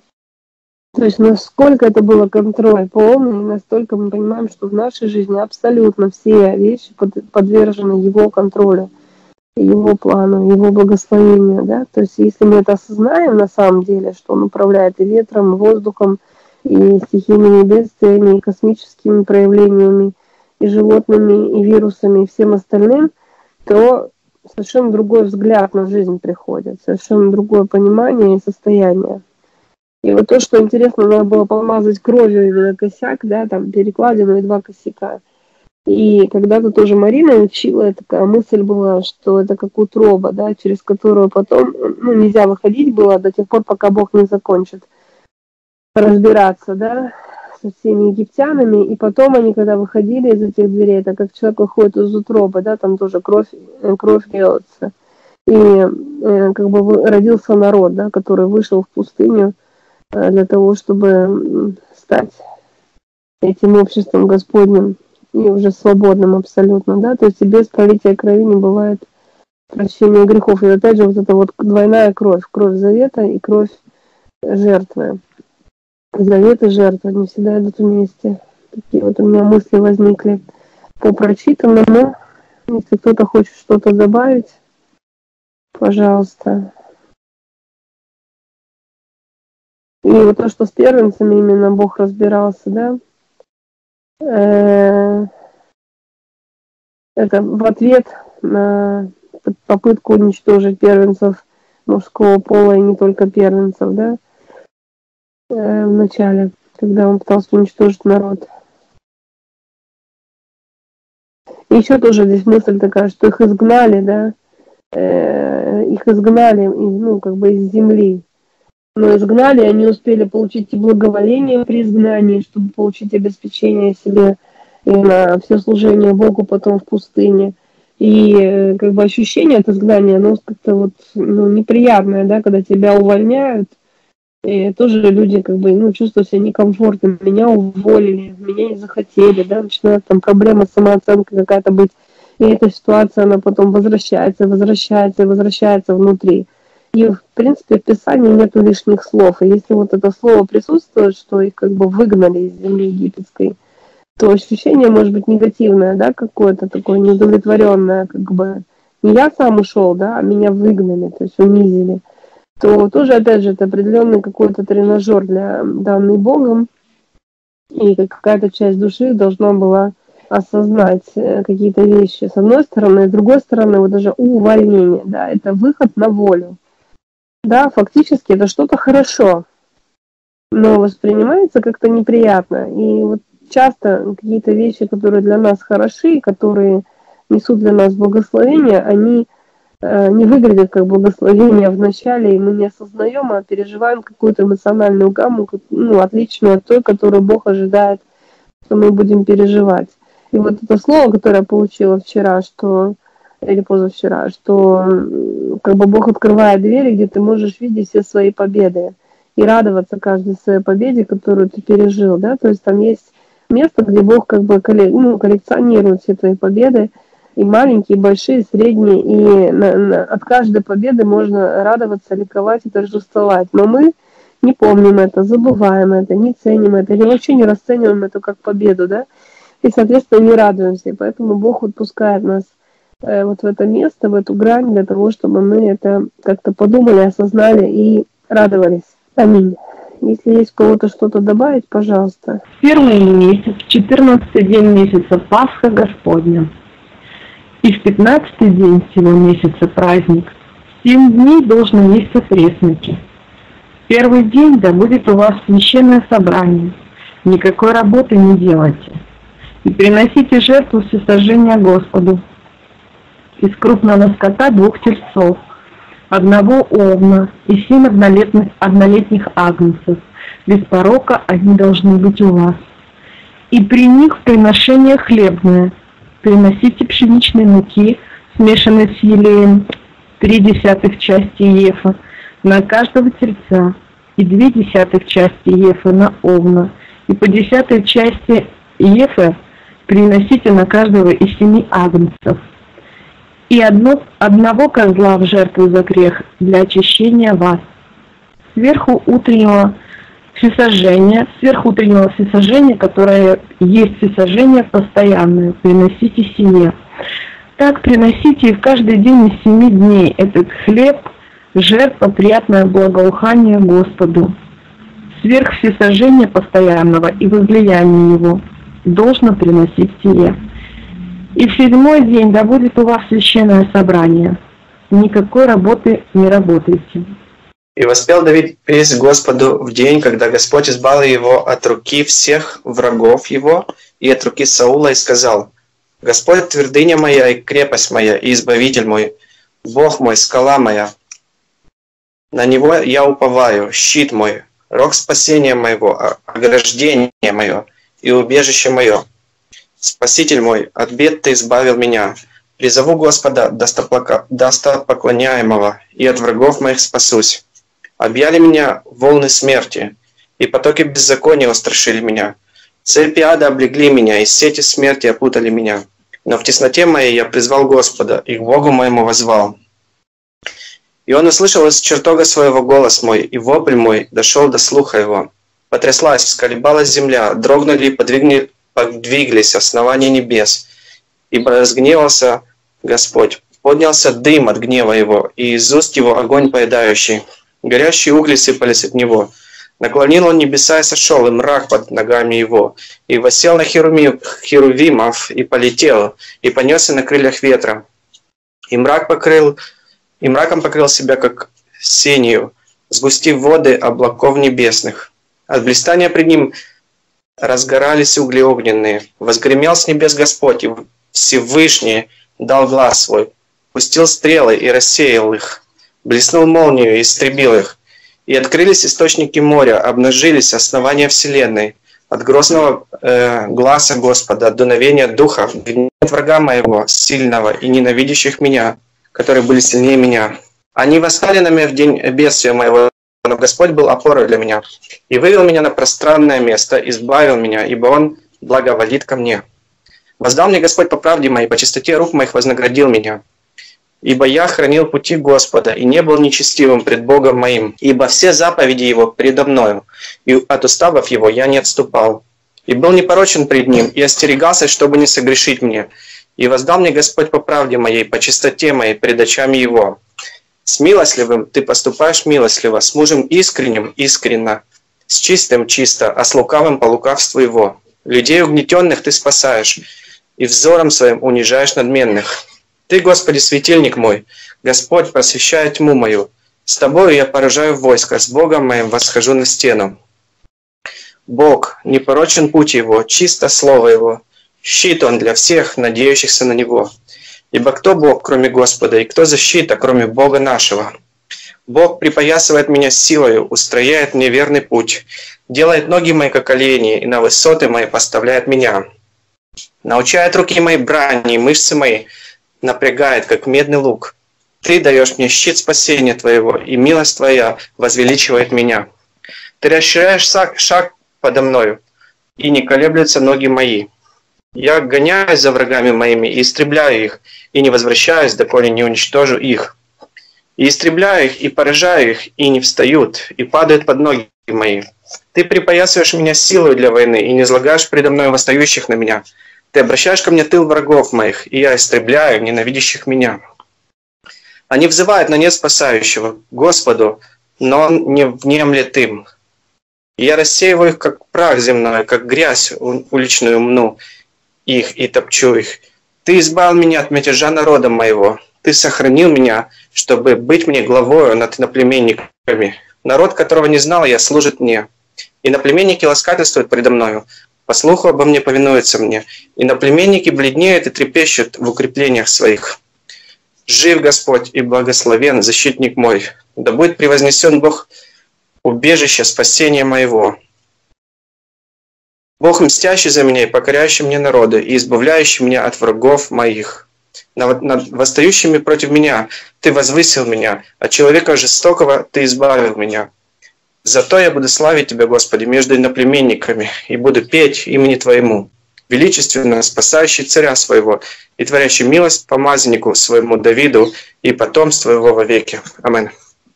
A: То есть насколько это было контроль полный, настолько мы понимаем, что в нашей жизни абсолютно все вещи подвержены Его контролю, Его плану, Его благословению, да. То есть если мы это осознаем на самом деле, что Он управляет и ветром, и воздухом, и стихийными бедствиями, и космическими проявлениями, и животными, и вирусами, и всем остальным, то совершенно другой взгляд на жизнь приходит, совершенно другое понимание и состояние. И вот то, что интересно, надо было помазать кровью именно косяк, да, там перекладину и два косяка. И когда-то тоже Марина учила, такая мысль была, что это как утроба, да, через которую потом, ну, нельзя выходить было до тех пор, пока Бог не закончит разбираться, да, со всеми египтянами, и потом они, когда выходили из этих дверей, это как человек выходит из утробы, да, там тоже кровь, кровь льется. И э, как бы родился народ, да, который вышел в пустыню э, для того, чтобы стать этим обществом Господним и уже свободным абсолютно, да, то есть и без пролития крови не бывает прощения грехов. И опять же вот эта вот двойная кровь, кровь завета и кровь жертвы. Завет и жертва не всегда идут вместе. Такие вот у меня мысли возникли по прочитанному. Если кто-то хочет что-то добавить, пожалуйста. И вот то, что с первенцами именно Бог разбирался, да, э- это в ответ на попытку уничтожить первенцев мужского пола и не только первенцев, да, э- в начале, когда он пытался уничтожить народ. И еще тоже здесь мысль такая, что их изгнали, да, э- их изгнали, ну, как бы из земли. Но изгнали, они успели получить и благоволение при изгнании, чтобы получить обеспечение себе и на все служение Богу потом в пустыне. И как бы ощущение от изгнания, оно как-то вот, ну, неприятное, да, когда тебя увольняют, и тоже люди как бы, ну, чувствуют себя некомфортно. Меня уволили, меня не захотели, да, начинает там проблема с самооценкой какая-то быть. И эта ситуация, она потом возвращается, возвращается, возвращается внутри. И, в принципе, в Писании нету лишних слов. И если вот это слово присутствует, что их как бы выгнали из земли египетской, то ощущение может быть негативное, да, какое-то такое неудовлетворенное, как бы не я сам ушел, да, а меня выгнали, то есть унизили. То тоже, опять же, это определенный какой-то тренажер для данный Богом. И какая-то часть души должна была осознать какие-то вещи с одной стороны, и с другой стороны, вот даже увольнение, да, это выход на волю. Да, фактически это что-то хорошо, но воспринимается как-то неприятно. И вот часто какие-то вещи, которые для нас хороши, которые несут для нас благословение, они э, не выглядят как благословение в начале, и мы не осознаем, а переживаем какую-то эмоциональную гамму, ну, отличную от той, которую Бог ожидает, что мы будем переживать. И вот это слово, которое я получила вчера, что или позавчера, что как бы Бог открывает двери, где ты можешь видеть все свои победы и радоваться каждой своей победе, которую ты пережил, да, то есть там есть место, где Бог как бы ну, коллекционирует все твои победы, и маленькие, и большие, и средние, и на, на, от каждой победы можно радоваться, ликовать и торжествовать, но мы не помним это, забываем это, не ценим это, или вообще не расцениваем это как победу, да, и, соответственно, не радуемся, и поэтому Бог отпускает нас вот в это место, в эту грань, для того, чтобы мы это как-то подумали, осознали и радовались. Аминь. Если есть у кого-то что-то добавить, пожалуйста.
C: Первый месяц, четырнадцатый день месяца Пасха Господня. И в пятнадцатый день всего месяца праздник. Семь дней должны есть опресники. Первый день да будет у вас священное собрание. Никакой работы не делайте. И приносите жертву всесожжения Господу. Из крупного скота двух тельцов, одного овна и семь однолетних, однолетних агнцев. Без порока они должны быть у вас. И при них приношение хлебное. Приносите пшеничной муки, смешанной с елеем, три десятых части ефа на каждого тельца, и две десятых части ефа на овна, и по десятой части ефа приносите на каждого из семи агнцев. И одно, одного козла в жертву за грех для очищения вас. Сверху утреннего всесожжения, сверху утреннего всесожжения, которое есть всесожжение постоянное, приносите сие. Так приносите и в каждый день из семи дней этот хлеб, жертва, приятное благоухание Господу. Сверх всесожжения постоянного и возлияния его должно приносить сие. И в седьмой день да будет у вас священное собрание. Никакой работы не работайте.
D: И воспел Давид песнь Господу в день, когда Господь избавил его от руки всех врагов его и от руки Саула, и сказал: Господь твердыня моя и крепость моя, и избавитель мой, Бог мой, скала моя. На него я уповаю, щит мой, рог спасения моего, ограждение мое и убежище мое. Спаситель мой, от бед ты избавил меня, Призову Господа, достопоклоняемого, и от врагов моих спасусь. Объяли меня волны смерти, и потоки беззакония устрашили меня. Цепи ада облегли меня, и сети смерти опутали меня. Но в тесноте моей я призвал Господа, и к Богу моему воззвал. И он услышал из чертога своего голос мой, и вопль мой дошел до слуха его. Потряслась, всколебалась земля, дрогнули и подвигли, подвиглись основания небес. Ибо разгневался Господь, поднялся дым от гнева его, и из уст его огонь поедающий. Горящие угли сыпались от него. Наклонил он небеса и сошел, и мрак под ногами его. И воссел на херуми, херувимов, и полетел, и понесся на крыльях ветра. И мрак покрыл, и мраком покрыл себя, как сенью, сгустив воды облаков небесных. От блистания пред ним разгорались угли огненные. Возгремел с небес Господь, и Всевышний дал глас свой, пустил стрелы и рассеял их, блеснул молнию и истребил их. И открылись источники моря, обнажились основания вселенной. От грозного э, гласа Господа, от дуновения духа, гнев врага моего, сильного и ненавидящих меня, которые были сильнее меня. Они восстали на меня в день бедствия моего, но Господь был опорой для меня, и вывел меня на пространное место, избавил меня, ибо Он благоволит ко мне. Воздал мне Господь по правде моей, по чистоте рук моих вознаградил меня. Ибо я хранил пути Господа, и не был нечестивым пред Богом моим, ибо все заповеди Его предо мною, и от уставов Его я не отступал. И был непорочен пред Ним, и остерегался, чтобы не согрешить мне. И воздал мне Господь по правде моей, по чистоте моей пред очами Его. С милостливым ты поступаешь милостливо, с мужем искренним искренно, с чистым чисто, а с лукавым по лукавству его. Людей угнетенных ты спасаешь, и взором своим унижаешь надменных. Ты, Господи, светильник мой, Господь просвещает тьму мою. С Тобою я поражаю войско, с Богом моим восхожу на стену. Бог, непорочен путь Его, чисто слово Его, щит Он для всех, надеющихся на Него. Ибо кто Бог, кроме Господа, и кто защита, кроме Бога нашего? Бог припоясывает меня силою, устрояет мне верный путь, делает ноги мои как олени, и на высоты мои поставляет меня. Научает руки мои брани, и мышцы мои напрягает, как медный лук. Ты даешь мне щит спасения Твоего, и милость Твоя возвеличивает меня. Ты расширяешь шаг, шаг подо мною, и не колеблются ноги мои. Я гоняюсь за врагами моими и истребляю их, и не возвращаюсь, доколе не уничтожу их. И истребляю их, и поражаю их, и не встают, и падают под ноги мои. Ты припоясываешь меня силой для войны, и не излагаешь предо мной восстающих на меня. Ты обращаешь ко мне тыл врагов моих, и я истребляю ненавидящих меня. Они взывают на нет спасающего, Господу, но Он не внемлет им. И я рассеиваю их, как прах земной, как грязь уличную мну их и топчу их. Ты избавил меня от мятежа народа моего. Ты сохранил меня, чтобы быть мне главою над иноплеменниками. Народ, которого не знал я, служит мне. Иноплеменники ласкательствуют предо мною. По слуху обо мне повинуются мне. Иноплеменники бледнеют и трепещут в укреплениях своих. Жив Господь и благословен защитник мой. Да будет превознесен Бог, убежище спасения моего. Бог, мстящий за меня и покоряющий мне народы, и избавляющий меня от врагов моих. Над, над восстающими против меня Ты возвысил меня, от человека жестокого Ты избавил меня. Зато я буду славить Тебя, Господи, между иноплеменниками, и буду петь имени Твоему, величественно спасающий царя своего и творящий милость помазаннику своему Давиду и потомству его вовеки. Аминь.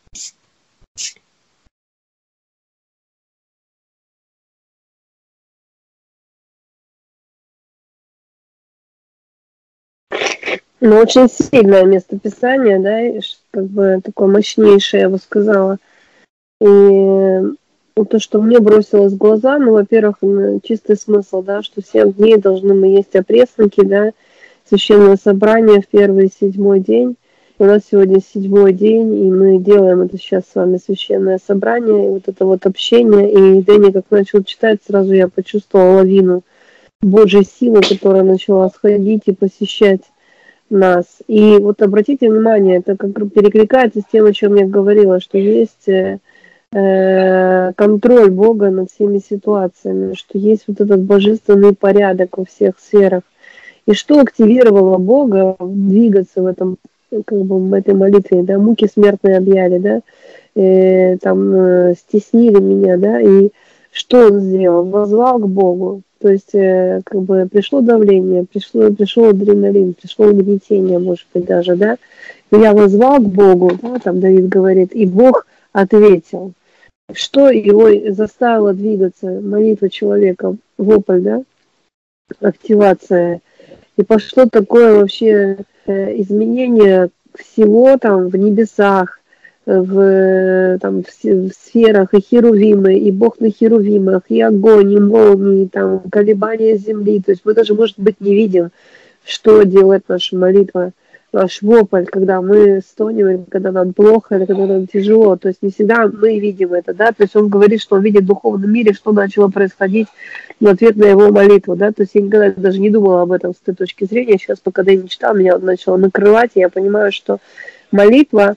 A: Ну, очень сильное местописание, да, и как бы такое мощнейшее, я бы сказала. И то, что мне бросилось в глаза, ну, во-первых, чистый смысл, да, что семь дней должны мы есть опресники, да, священное собрание в первый и седьмой день. И у нас сегодня седьмой день, и мы делаем это сейчас с вами священное собрание, и вот это вот общение. И Дэнни, как начал читать, сразу я почувствовала лавину Божьей силы, которая начала сходить и посещать нас. И вот обратите внимание, это как перекликается с тем, о чем я говорила, что есть э, контроль Бога над всеми ситуациями, что есть вот этот божественный порядок во всех сферах. И что активировало Бога двигаться в этом, как бы в этой молитве, да, муки смертные объяли, да, э, там э, стеснили меня, да, и что он сделал? Воззвал к Богу, то есть э, как бы пришло давление, пришло, пришел адреналин, пришло угнетение, может быть, даже, да, но я воззвал к Богу, да, там Давид говорит, и Бог ответил. Что его заставило двигаться? Молитва человека, вопль, да, активация. И пошло такое вообще изменение всего там в небесах, в, там, в сферах, и херувимы, и Бог на херувимах, и огонь, и молнии, там, колебания земли. То есть мы даже, может быть, не видим, что делает наша молитва, наш вопль, когда мы стонем, или когда нам плохо, или когда нам тяжело. То есть не всегда мы видим это, да. То есть он говорит, что он видит в духовном мире, что начало происходить в ответ на его молитву, да. То есть я никогда даже не думала об этом с этой точки зрения. Сейчас, пока я не читала, меня вот начало накрывать, и я понимаю, что молитва,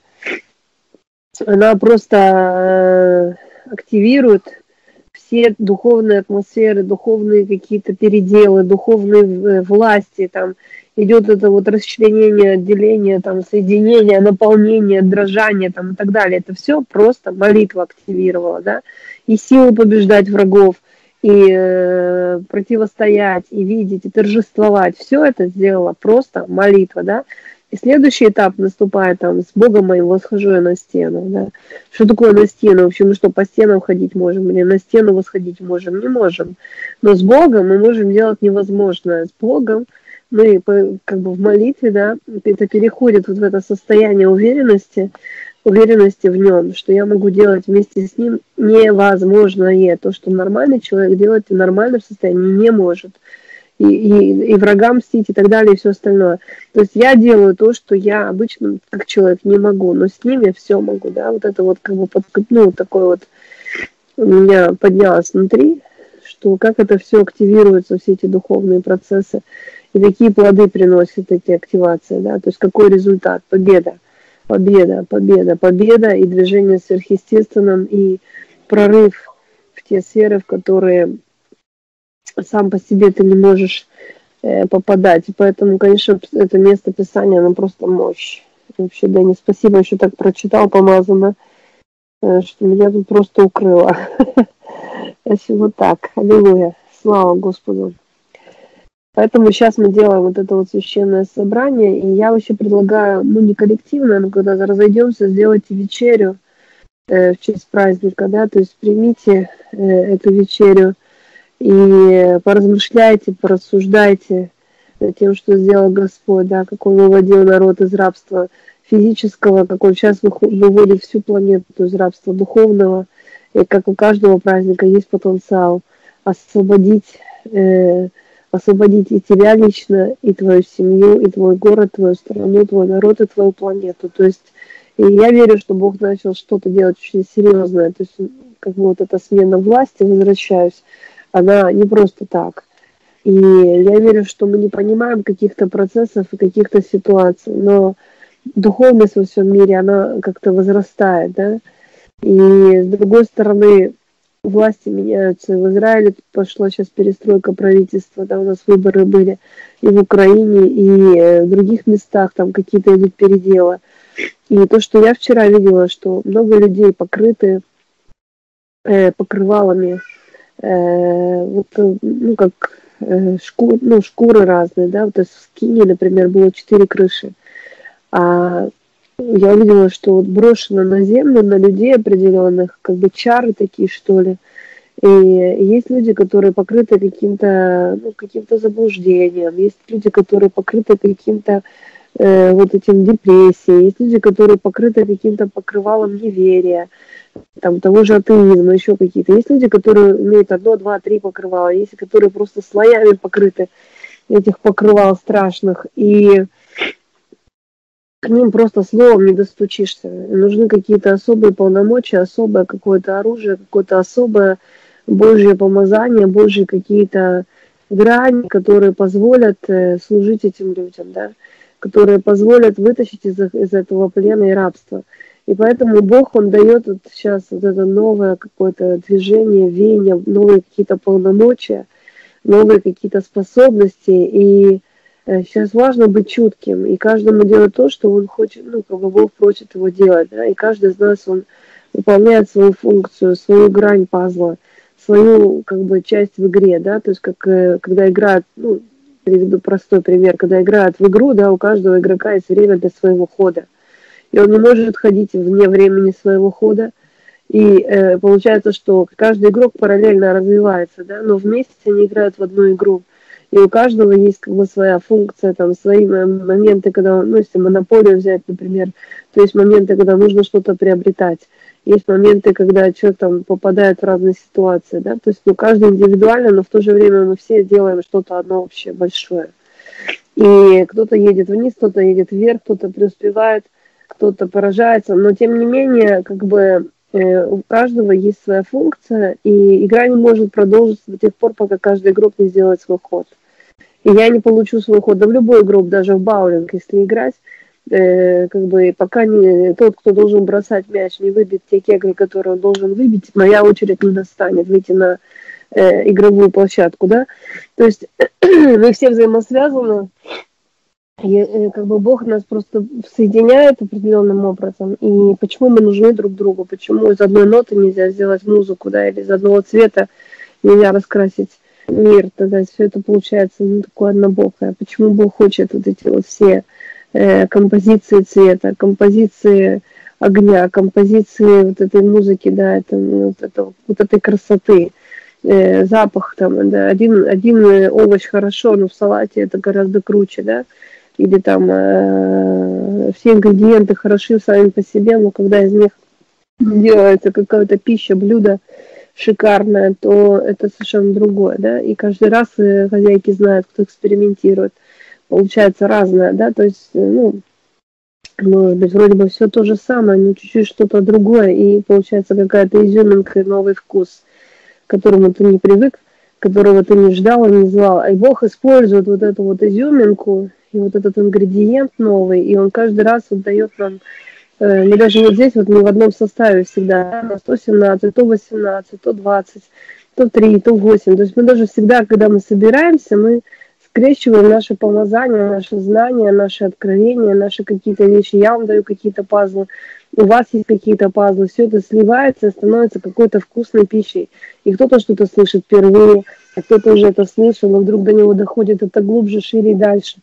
A: она просто активирует все духовные атмосферы, духовные какие-то переделы, духовные власти, там идет это вот расчленение, отделение, там соединение, наполнение, дрожание, там и так далее. Это все просто молитва активировала, да, и силу побеждать врагов, и э, противостоять, и видеть, и торжествовать. Все это сделала просто молитва, да. И следующий этап наступает, там, с Богом моим восхожу я на стену, да. Что такое на стену? Вообще мы что, по стенам ходить можем? Или на стену восходить можем? Не можем. Но с Богом мы можем делать невозможное. С Богом мы как бы в молитве, да, это переходит вот в это состояние уверенности, уверенности в нем, что я могу делать вместе с ним невозможное. То, что нормальный человек делать в нормальном состоянии не может. И, и, и врагам мстить и так далее, и все остальное. То есть я делаю то, что я обычно как человек не могу, но с ним я все могу, да, вот это вот как бы под, ну, такой вот у меня поднялось внутри, что как это все активируется, все эти духовные процессы, и какие плоды приносят эти активации, да, то есть какой результат, победа, победа, победа, победа и движение сверхъестественным, и прорыв в те сферы, в которые сам по себе ты не можешь э, попадать. И поэтому, конечно, это место Писания, оно просто мощь. Вообще, Дани, спасибо, еще так прочитал помазанно, э, что меня тут просто укрыло. Вот так. Аллилуйя. Слава Господу. Поэтому сейчас мы делаем вот это вот священное собрание, и я вообще предлагаю, ну, не коллективно, но когда разойдемся, сделайте вечерю э, в честь праздника, да, то есть примите э, эту вечерю, и поразмышляйте, порассуждайте над тем, что сделал Господь, да, как Он выводил народ из рабства физического, как Он сейчас выводит всю планету из рабства духовного, и как у каждого праздника есть потенциал освободить, э, освободить и тебя лично, и твою семью, и твой город, твою страну, твой народ, и твою планету. То есть и я верю, что Бог начал что-то делать очень серьезное, то есть как бы вот эта смена власти, возвращаюсь, она не просто так. И я верю, что мы не понимаем каких-то процессов и каких-то ситуаций, но духовность во всем мире, она как-то возрастает, да. И с другой стороны, власти меняются. В Израиле тут пошла сейчас перестройка правительства, да, у нас выборы были и в Украине, и в других местах там какие-то идут переделы. И то, что я вчера видела, что много людей покрыты э, покрывалами, Э, вот, ну, как э, шкур, ну, шкуры разные, да, вот в Скине, например, было четыре крыши, а я увидела, что вот брошено на землю, на людей определенных, как бы чары такие, что ли, и есть люди, которые покрыты каким-то, ну, каким-то заблуждением, есть люди, которые покрыты каким-то э, вот этим депрессией, есть люди, которые покрыты каким-то покрывалом неверия, там, того же атеизма, еще какие-то. Есть люди, которые имеют одно, два, три покрывала, есть, которые просто слоями покрыты этих покрывал страшных, и к ним просто словом не достучишься. Нужны какие-то особые полномочия, особое какое-то оружие, какое-то особое Божье помазание, Божьи какие-то грани, которые позволят служить этим людям, да, которые позволят вытащить из, из этого плена и рабства. И поэтому Бог, Он дает вот сейчас вот это новое какое-то движение, веяние, новые какие-то полномочия, новые какие-то способности. И Сейчас важно быть чутким, и каждому делать то, что он хочет, ну, как бы Бог просит его делать, да, и каждый из нас, он выполняет свою функцию, свою грань пазла, свою, как бы, часть в игре, да, то есть, как, когда играют, ну, приведу простой пример, когда играют в игру, да, у каждого игрока есть время для своего хода, и он не может ходить вне времени своего хода, и э, получается, что каждый игрок параллельно развивается, да, но вместе они играют в одну игру. И у каждого есть как бы своя функция, там, свои моменты, когда, ну, если монополию взять, например, то есть моменты, когда нужно что-то приобретать. Есть моменты, когда человек там попадает в разные ситуации, да, то есть, ну, каждый индивидуально, но в то же время мы все делаем что-то одно общее, большое. И кто-то едет вниз, кто-то едет вверх, кто-то преуспевает, кто-то поражается, но тем не менее, как бы, у каждого есть своя функция, и игра не может продолжиться до тех пор, пока каждый игрок не сделает свой ход. И я не получу свой ход, да в любой игру, даже в боулинг, если играть, э, как бы пока не тот, кто должен бросать мяч, не выбит те кегли, которые он должен выбить, моя очередь не достанет выйти на э, игровую площадку, да. То есть мы все взаимосвязаны, и, как бы Бог нас просто соединяет определенным образом. И почему мы нужны друг другу, почему из одной ноты нельзя сделать музыку, да, или из одного цвета нельзя раскрасить мир, тогда все это получается, ну, такое однобокое. Почему Бог хочет вот эти вот все э, композиции цвета, композиции огня, композиции вот этой музыки, да, это, вот, это, вот этой красоты, э, запах там, да, один, один овощ хорошо, но в салате это гораздо круче, да, или там э, все ингредиенты хороши сами по себе, но когда из них делается какая-то пища, блюдо шикарное, то это совершенно другое, да, и каждый раз хозяйки знают, кто экспериментирует, получается разное, да, то есть, ну, может быть, вроде бы все то же самое, но чуть-чуть что-то другое, и получается какая-то изюминка, новый вкус, к которому ты не привык, которого ты не ждал и не звал, и Бог использует вот эту вот изюминку, и вот этот ингредиент новый, и он каждый раз вот дает нам, э, мы даже вот здесь вот не в одном составе всегда, на сто семнадцать, то восемнадцать, то двадцать, то три, то восемь, то есть мы даже всегда, когда мы собираемся, мы скрещиваем наши помазания, наши знания, наши откровения, наши какие-то вещи, я вам даю какие-то пазлы, у вас есть какие-то пазлы, все это сливается и становится какой-то вкусной пищей, и кто-то что-то слышит впервые, а кто-то уже это слышал, но вдруг до него доходит это глубже, шире и дальше.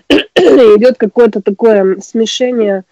A: Идет какое-то такое смешение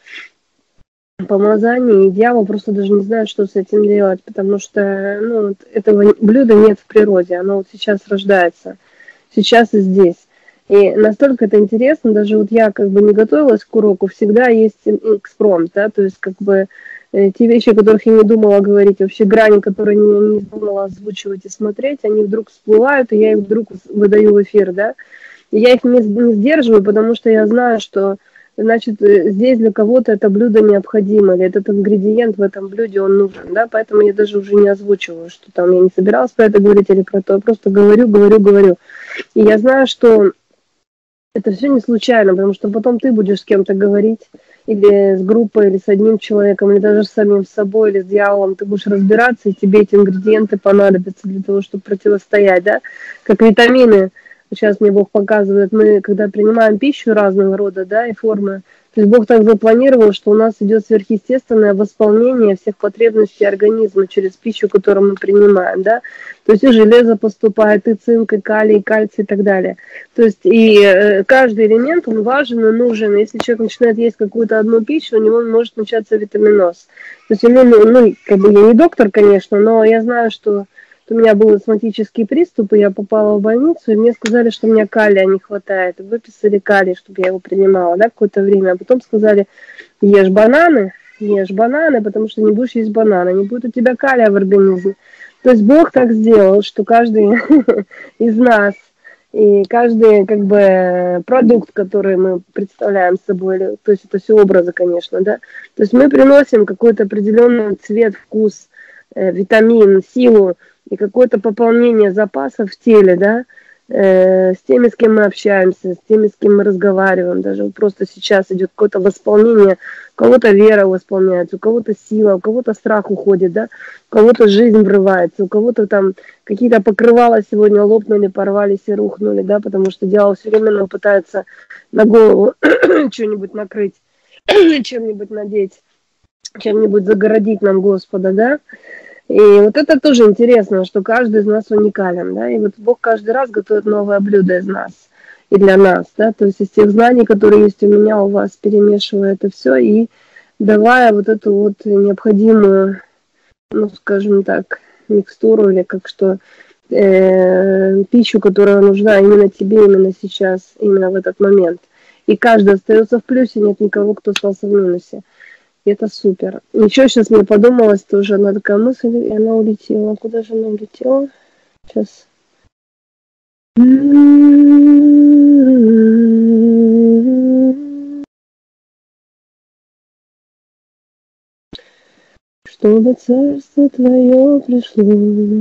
A: помазаний, и дьявол просто даже не знает, что с этим делать, потому что, ну, этого блюда нет в природе, оно вот сейчас рождается, сейчас и здесь. И настолько это интересно, даже вот я как бы не готовилась к уроку, всегда есть экспромт, да, то есть как бы те вещи, о которых я не думала говорить, вообще грани, которые не, не думала озвучивать и смотреть, они вдруг всплывают, и я их вдруг выдаю в эфир, да. И я их не, не сдерживаю, потому что я знаю, что, значит, здесь для кого-то это блюдо необходимо, или этот ингредиент в этом блюде, он нужен, да, поэтому я даже уже не озвучиваю, что там я не собиралась про это говорить или про то, я просто говорю, говорю, говорю. И я знаю, что это все не случайно, потому что потом ты будешь с кем-то говорить, или с группой, или с одним человеком, или даже с самим собой, или с дьяволом, ты будешь разбираться, и тебе эти ингредиенты понадобятся для того, чтобы противостоять, да, как витамины. Сейчас мне Бог показывает, мы, когда принимаем пищу разного рода, да, и формы, то есть Бог так запланировал, что у нас идет сверхъестественное восполнение всех потребностей организма через пищу, которую мы принимаем, да, то есть и железо поступает, и цинк, и калий, и кальций, и так далее. То есть и э, каждый элемент, он важен и нужен. Если человек начинает есть какую-то одну пищу, у него может начаться витаминоз. То есть, ну, ну, как бы я не доктор, конечно, но я знаю, что у меня был астматический приступ, и я попала в больницу, и мне сказали, что у меня калия не хватает. И выписали калий, чтобы я его принимала, да, какое-то время. А потом сказали, ешь бананы, ешь бананы, потому что не будешь есть бананы, не будет у тебя калия в организме. То есть Бог так сделал, что каждый из нас, и каждый, как бы, продукт, который мы представляем собой, то есть это все образы, конечно, да, то есть мы приносим какой-то определенный цвет, вкус, э, витамин, силу, и какое-то пополнение запасов в теле, да, э, с теми, с кем мы общаемся, с теми, с кем мы разговариваем. Даже вот просто сейчас идет какое-то восполнение, у кого-то вера восполняется, у кого-то сила, у кого-то страх уходит, да, у кого-то жизнь врывается, у кого-то там какие-то покрывала сегодня лопнули, порвались и рухнули, да, потому что дьявол все время пытается на голову что-нибудь накрыть, чем-нибудь надеть, чем-нибудь загородить нам Господа, да. И вот это тоже интересно, что каждый из нас уникален, да, и вот Бог каждый раз готовит новое блюдо из нас и для нас, да, то есть из тех знаний, которые есть у меня, у вас, перемешивая это все и давая вот эту вот необходимую, ну, скажем так, микстуру или как что, э, пищу, которая нужна именно тебе, именно сейчас, именно в этот момент. И каждый остается в плюсе, нет никого, кто остался в минусе. И это супер. Еще сейчас мне подумалось тоже, одна такая мысль, и она улетела. Куда же она улетела? Сейчас. Чтобы царство твое пришло.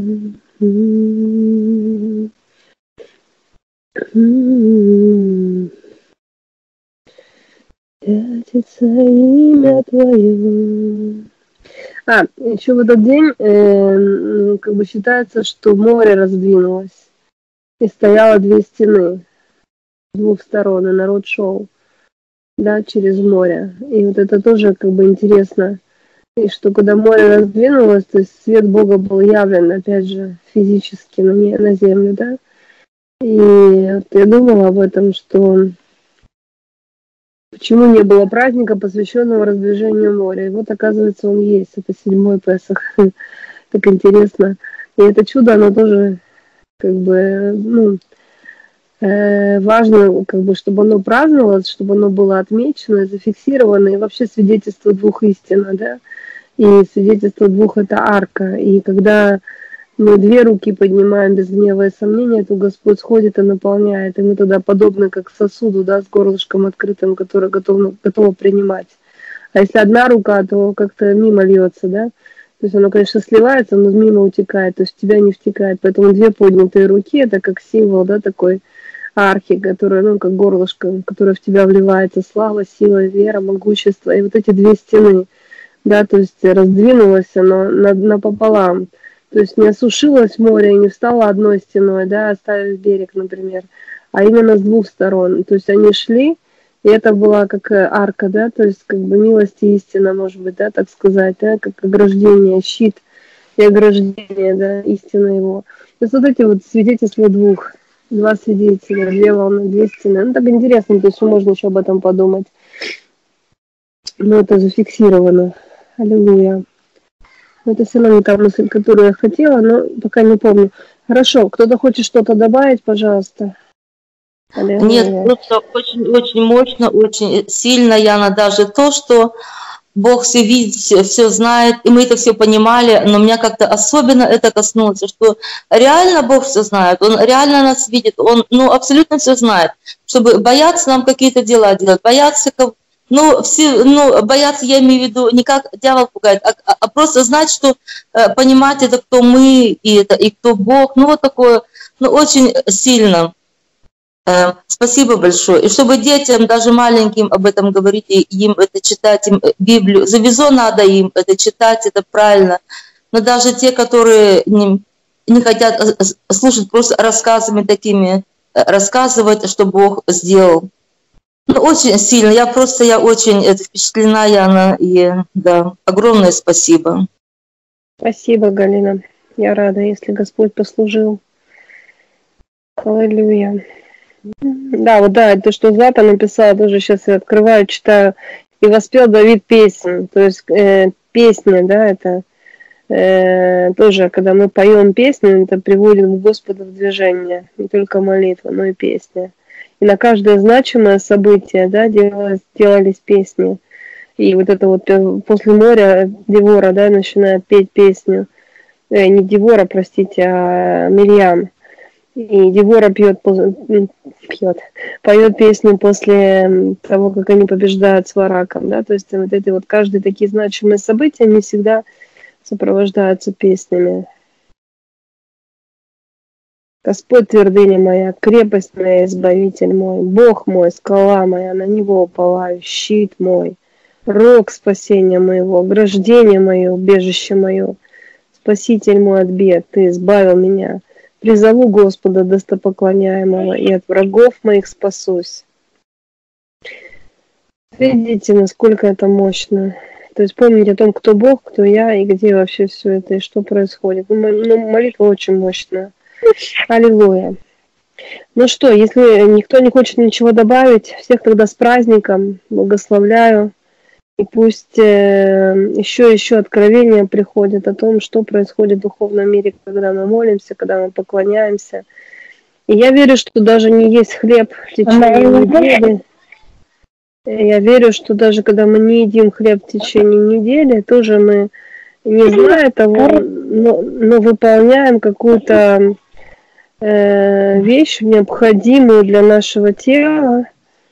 A: Святится имя твое. А, еще в этот день э, как бы считается, что море раздвинулось. И стояло две стены с двух сторон, и народ шел, да, через море. И вот это тоже как бы интересно. И что когда море раздвинулось, то есть свет Бога был явлен, опять же, физически на, не, на землю, да. И вот я думала об этом, что почему не было праздника, посвященного раздвижению моря. И вот, оказывается, он есть. Это седьмой Песах. Так интересно. И это чудо, оно тоже как бы, ну, э, важно, как бы, чтобы оно праздновалось, чтобы оно было отмечено, зафиксировано, и вообще свидетельство двух истин, да. И свидетельство двух — это арка. И когда мы две руки поднимаем без гнева и сомнения, то Господь сходит и наполняет. И мы тогда подобны как сосуду, да, с горлышком открытым, которое готово, готово принимать. А если одна рука, то как-то мимо льется, да. То есть оно, конечно, сливается, но мимо утекает, то есть в тебя не втекает. Поэтому две поднятые руки — это как символ, да, такой архи, которая, ну, как горлышко, которое в тебя вливается слава, сила, вера, могущество. И вот эти две стены, да, то есть раздвинулось оно напополам. То есть не осушилось море и не встало одной стеной, да, оставив берег, например, а именно с двух сторон. То есть они шли, и это была как арка, да, то есть как бы милость и истина, может быть, да, так сказать, да, как ограждение, щит и ограждение, да, истина его. То есть вот эти вот свидетельства двух, два свидетеля, две волны, две стены. Ну, так интересно, то есть можно еще об этом подумать. Но это зафиксировано. Аллилуйя. Это все равно не та мысль, которую я хотела, но пока не помню. Хорошо, кто-то хочет что-то добавить, пожалуйста. Аллилуйя.
B: Нет, просто очень, очень мощно, очень сильно, Яна, даже то, что Бог все видит, все, все знает, и мы это все понимали, но меня как-то особенно это коснулось, что реально Бог все знает, Он реально нас видит, Он, ну, абсолютно все знает, чтобы бояться нам какие-то дела делать, бояться, ну, все, ну, бояться, я имею в виду, не как дьявол пугает, а, а просто знать, что э, понимать это, кто мы, и, это, и кто Бог, ну, вот такое, ну, очень сильно. Э, спасибо большое. И чтобы детям, даже маленьким, об этом говорить, и им это читать, им Библию, завезо надо им это читать, это правильно. Но даже те, которые не, не хотят слушать просто рассказами такими, рассказывать, что Бог сделал. Ну, очень сильно. Я просто, я очень это, впечатлена, Яна, и да, огромное спасибо.
A: Спасибо, Галина. Я рада, если Господь послужил. Аллилуйя. Да, вот да, это что Злата написала, тоже сейчас я открываю, читаю. И воспел Давид песнь. То есть э, песня, да, это э, тоже, когда мы поем песню, это приводит Господа в движение. Не только молитва, но и песня. И на каждое значимое событие, да, делалось, делались песни. И вот это вот после моря Девора, да, начинает петь песню. Э, не Девора, простите, а Мирьям. И Девора пьет, пьет, поет песню после того, как они побеждают с Вараком, да, то есть вот эти вот каждые такие значимые события, они всегда сопровождаются песнями. Господь, твердыня моя, крепость моя, избавитель мой, Бог мой, скала моя, на него уповаю, щит мой, рог спасения моего, ограждение мое, убежище мое, Спаситель мой от бед, Ты избавил меня. Призову Господа достопоклоняемого, и от врагов моих спасусь. Видите, насколько это мощно. То есть помнить о том, кто Бог, кто я, и где вообще все это, и что происходит. Ну, молитва очень мощная. Аллилуйя. Ну что, если никто не хочет ничего добавить, всех тогда с праздником, благословляю. И пусть э, еще еще откровения приходят о том, что происходит в духовном мире, когда мы молимся, когда мы поклоняемся. И я верю, что даже не есть хлеб в течение недели. Я верю, что даже когда мы не едим хлеб в течение недели, тоже мы, не зная того, но, но выполняем какую-то э, вещь, необходимую для нашего тела,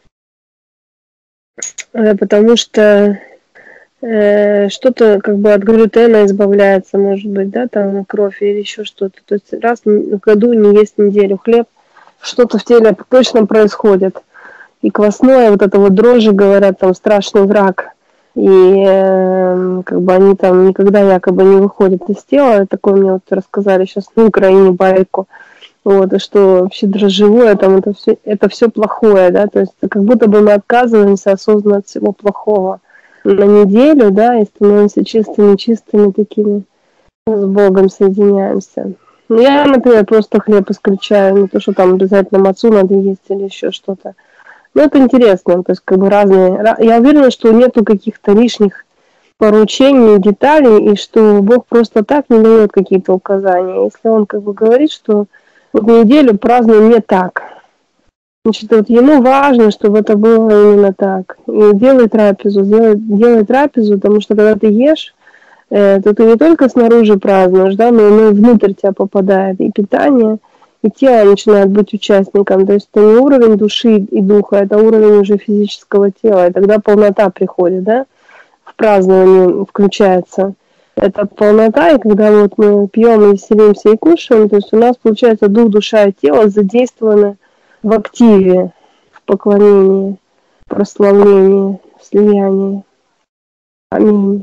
A: э, потому что э, что-то как бы от глютена избавляется, может быть, да, там кровь или еще что-то. То есть раз в году не есть неделю хлеб, что-то в теле точно происходит. И квасное, вот это вот дрожжи, говорят, там страшный враг. И э, как бы они там никогда якобы не выходят из тела. Такое мне вот рассказали сейчас на Украине байку. Вот, и что вообще дрожжевое, там это все, это все плохое, да, то есть как будто бы мы отказываемся осознанно от всего плохого на неделю, да, и становимся чистыми, чистыми такими, с Богом соединяемся. Я, например, просто хлеб исключаю, не то, что там обязательно мацу надо есть или еще что-то. Но это интересно, то есть как бы разные. Я уверена, что нету каких-то лишних поручений, деталей, и что Бог просто так не дает какие-то указания. Если Он как бы говорит, что вот неделю празднуем не так, значит, вот Ему важно, чтобы это было именно так. И делай трапезу, делай, делай трапезу, потому что когда ты ешь, э, то ты не только снаружи празднуешь, да, но и внутрь тебя попадает и питание, и тело начинает быть участником. То есть это не уровень души и духа, это уровень уже физического тела. И тогда полнота приходит, да, в праздновании включается. Это полнота, и когда вот мы пьем и веселимся и кушаем, то есть у нас получается дух, душа и тело задействованы в активе, в поклонении, в прославлении, в слиянии. Аминь.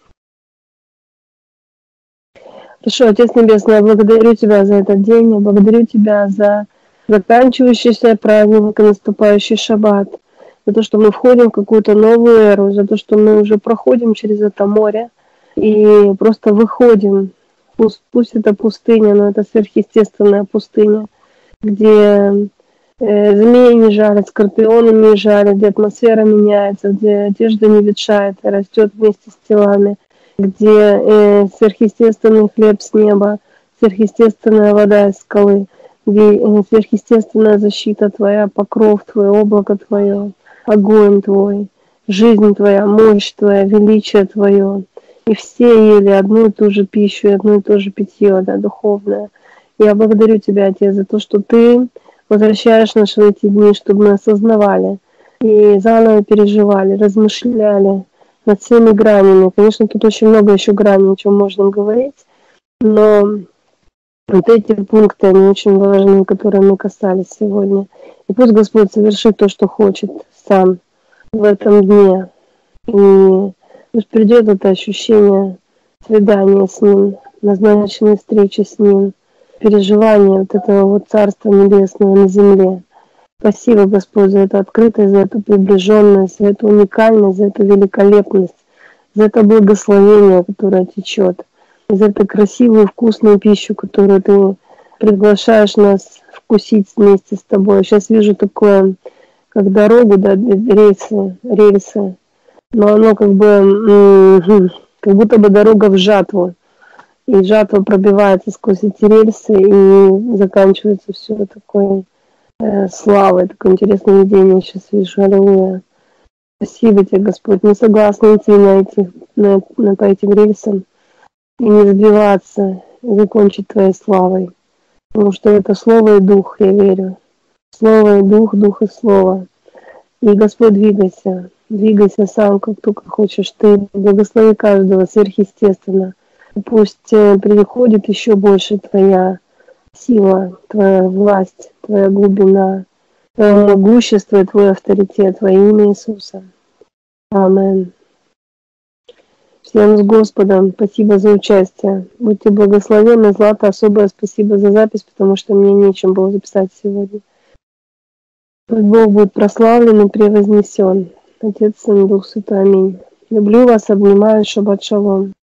A: Хорошо, Отец Небесный, я благодарю Тебя за этот день, я благодарю Тебя за заканчивающийся праздник и наступающий шаббат, за то, что мы входим в какую-то новую эру, за то, что мы уже проходим через это море и просто выходим. Пусть, пусть это пустыня, но это сверхъестественная пустыня, где э, змеи не жарят, скорпионы не жарят, где атмосфера меняется, где одежда не ветшает и растет вместе с телами, где э, сверхъестественный хлеб с неба, сверхъестественная вода из скалы, где э, сверхъестественная защита Твоя, покров Твой, облако Твое, огонь Твой, жизнь Твоя, мощь Твоя, величие Твое. И все ели одну и ту же пищу, и одно и то же питье, да, духовное. Я благодарю Тебя, Отец, за то, что Ты возвращаешь нас в эти дни, чтобы мы осознавали и заново переживали, размышляли над всеми гранями. Конечно, тут очень много еще граней, о чем можно говорить, но вот эти пункты, они очень важны, которые мы касались сегодня. И пусть Господь совершит то, что хочет сам в этом дне. И пусть придет это ощущение свидания с Ним, назначенной встречи с Ним, переживание вот этого вот Царства Небесного на земле. Спасибо, Господь, за эту открытость, за эту приближенность, за эту уникальность, за эту великолепность, за это благословение, которое течет, за эту красивую, вкусную пищу, которую Ты приглашаешь нас вкусить вместе с Тобой. Сейчас вижу такое, как дорогу, да, рельсы, рельсы, но оно как бы, как будто бы дорога в жатву. И жатва пробивается сквозь эти рельсы, и заканчивается все такое э, славой. Такое интересное видение сейчас вижу. Аллилуйя. Спасибо Тебе, Господь. Мы согласны идти на, эти, на, на, по этим рельсам и не сбиваться, и закончить Твоей славой. Потому что это Слово и Дух, я верю. Слово и Дух, Дух и Слово. И, Господь, двигайся. Двигайся сам, как только хочешь. Ты благослови каждого сверхъестественно. Пусть приходит еще больше Твоя сила, Твоя власть, Твоя глубина, Твое могущество и Твой авторитет во имя Иисуса. Амин. Всем с Господом. Спасибо за участие. Будьте благословенны. Злата, особое спасибо за запись, потому что мне нечем было записать сегодня. Пусть Бог будет прославлен и превознесен. Отец, Сын, Дух Святой. Аминь. Люблю вас, обнимаю. Шаббат шалом.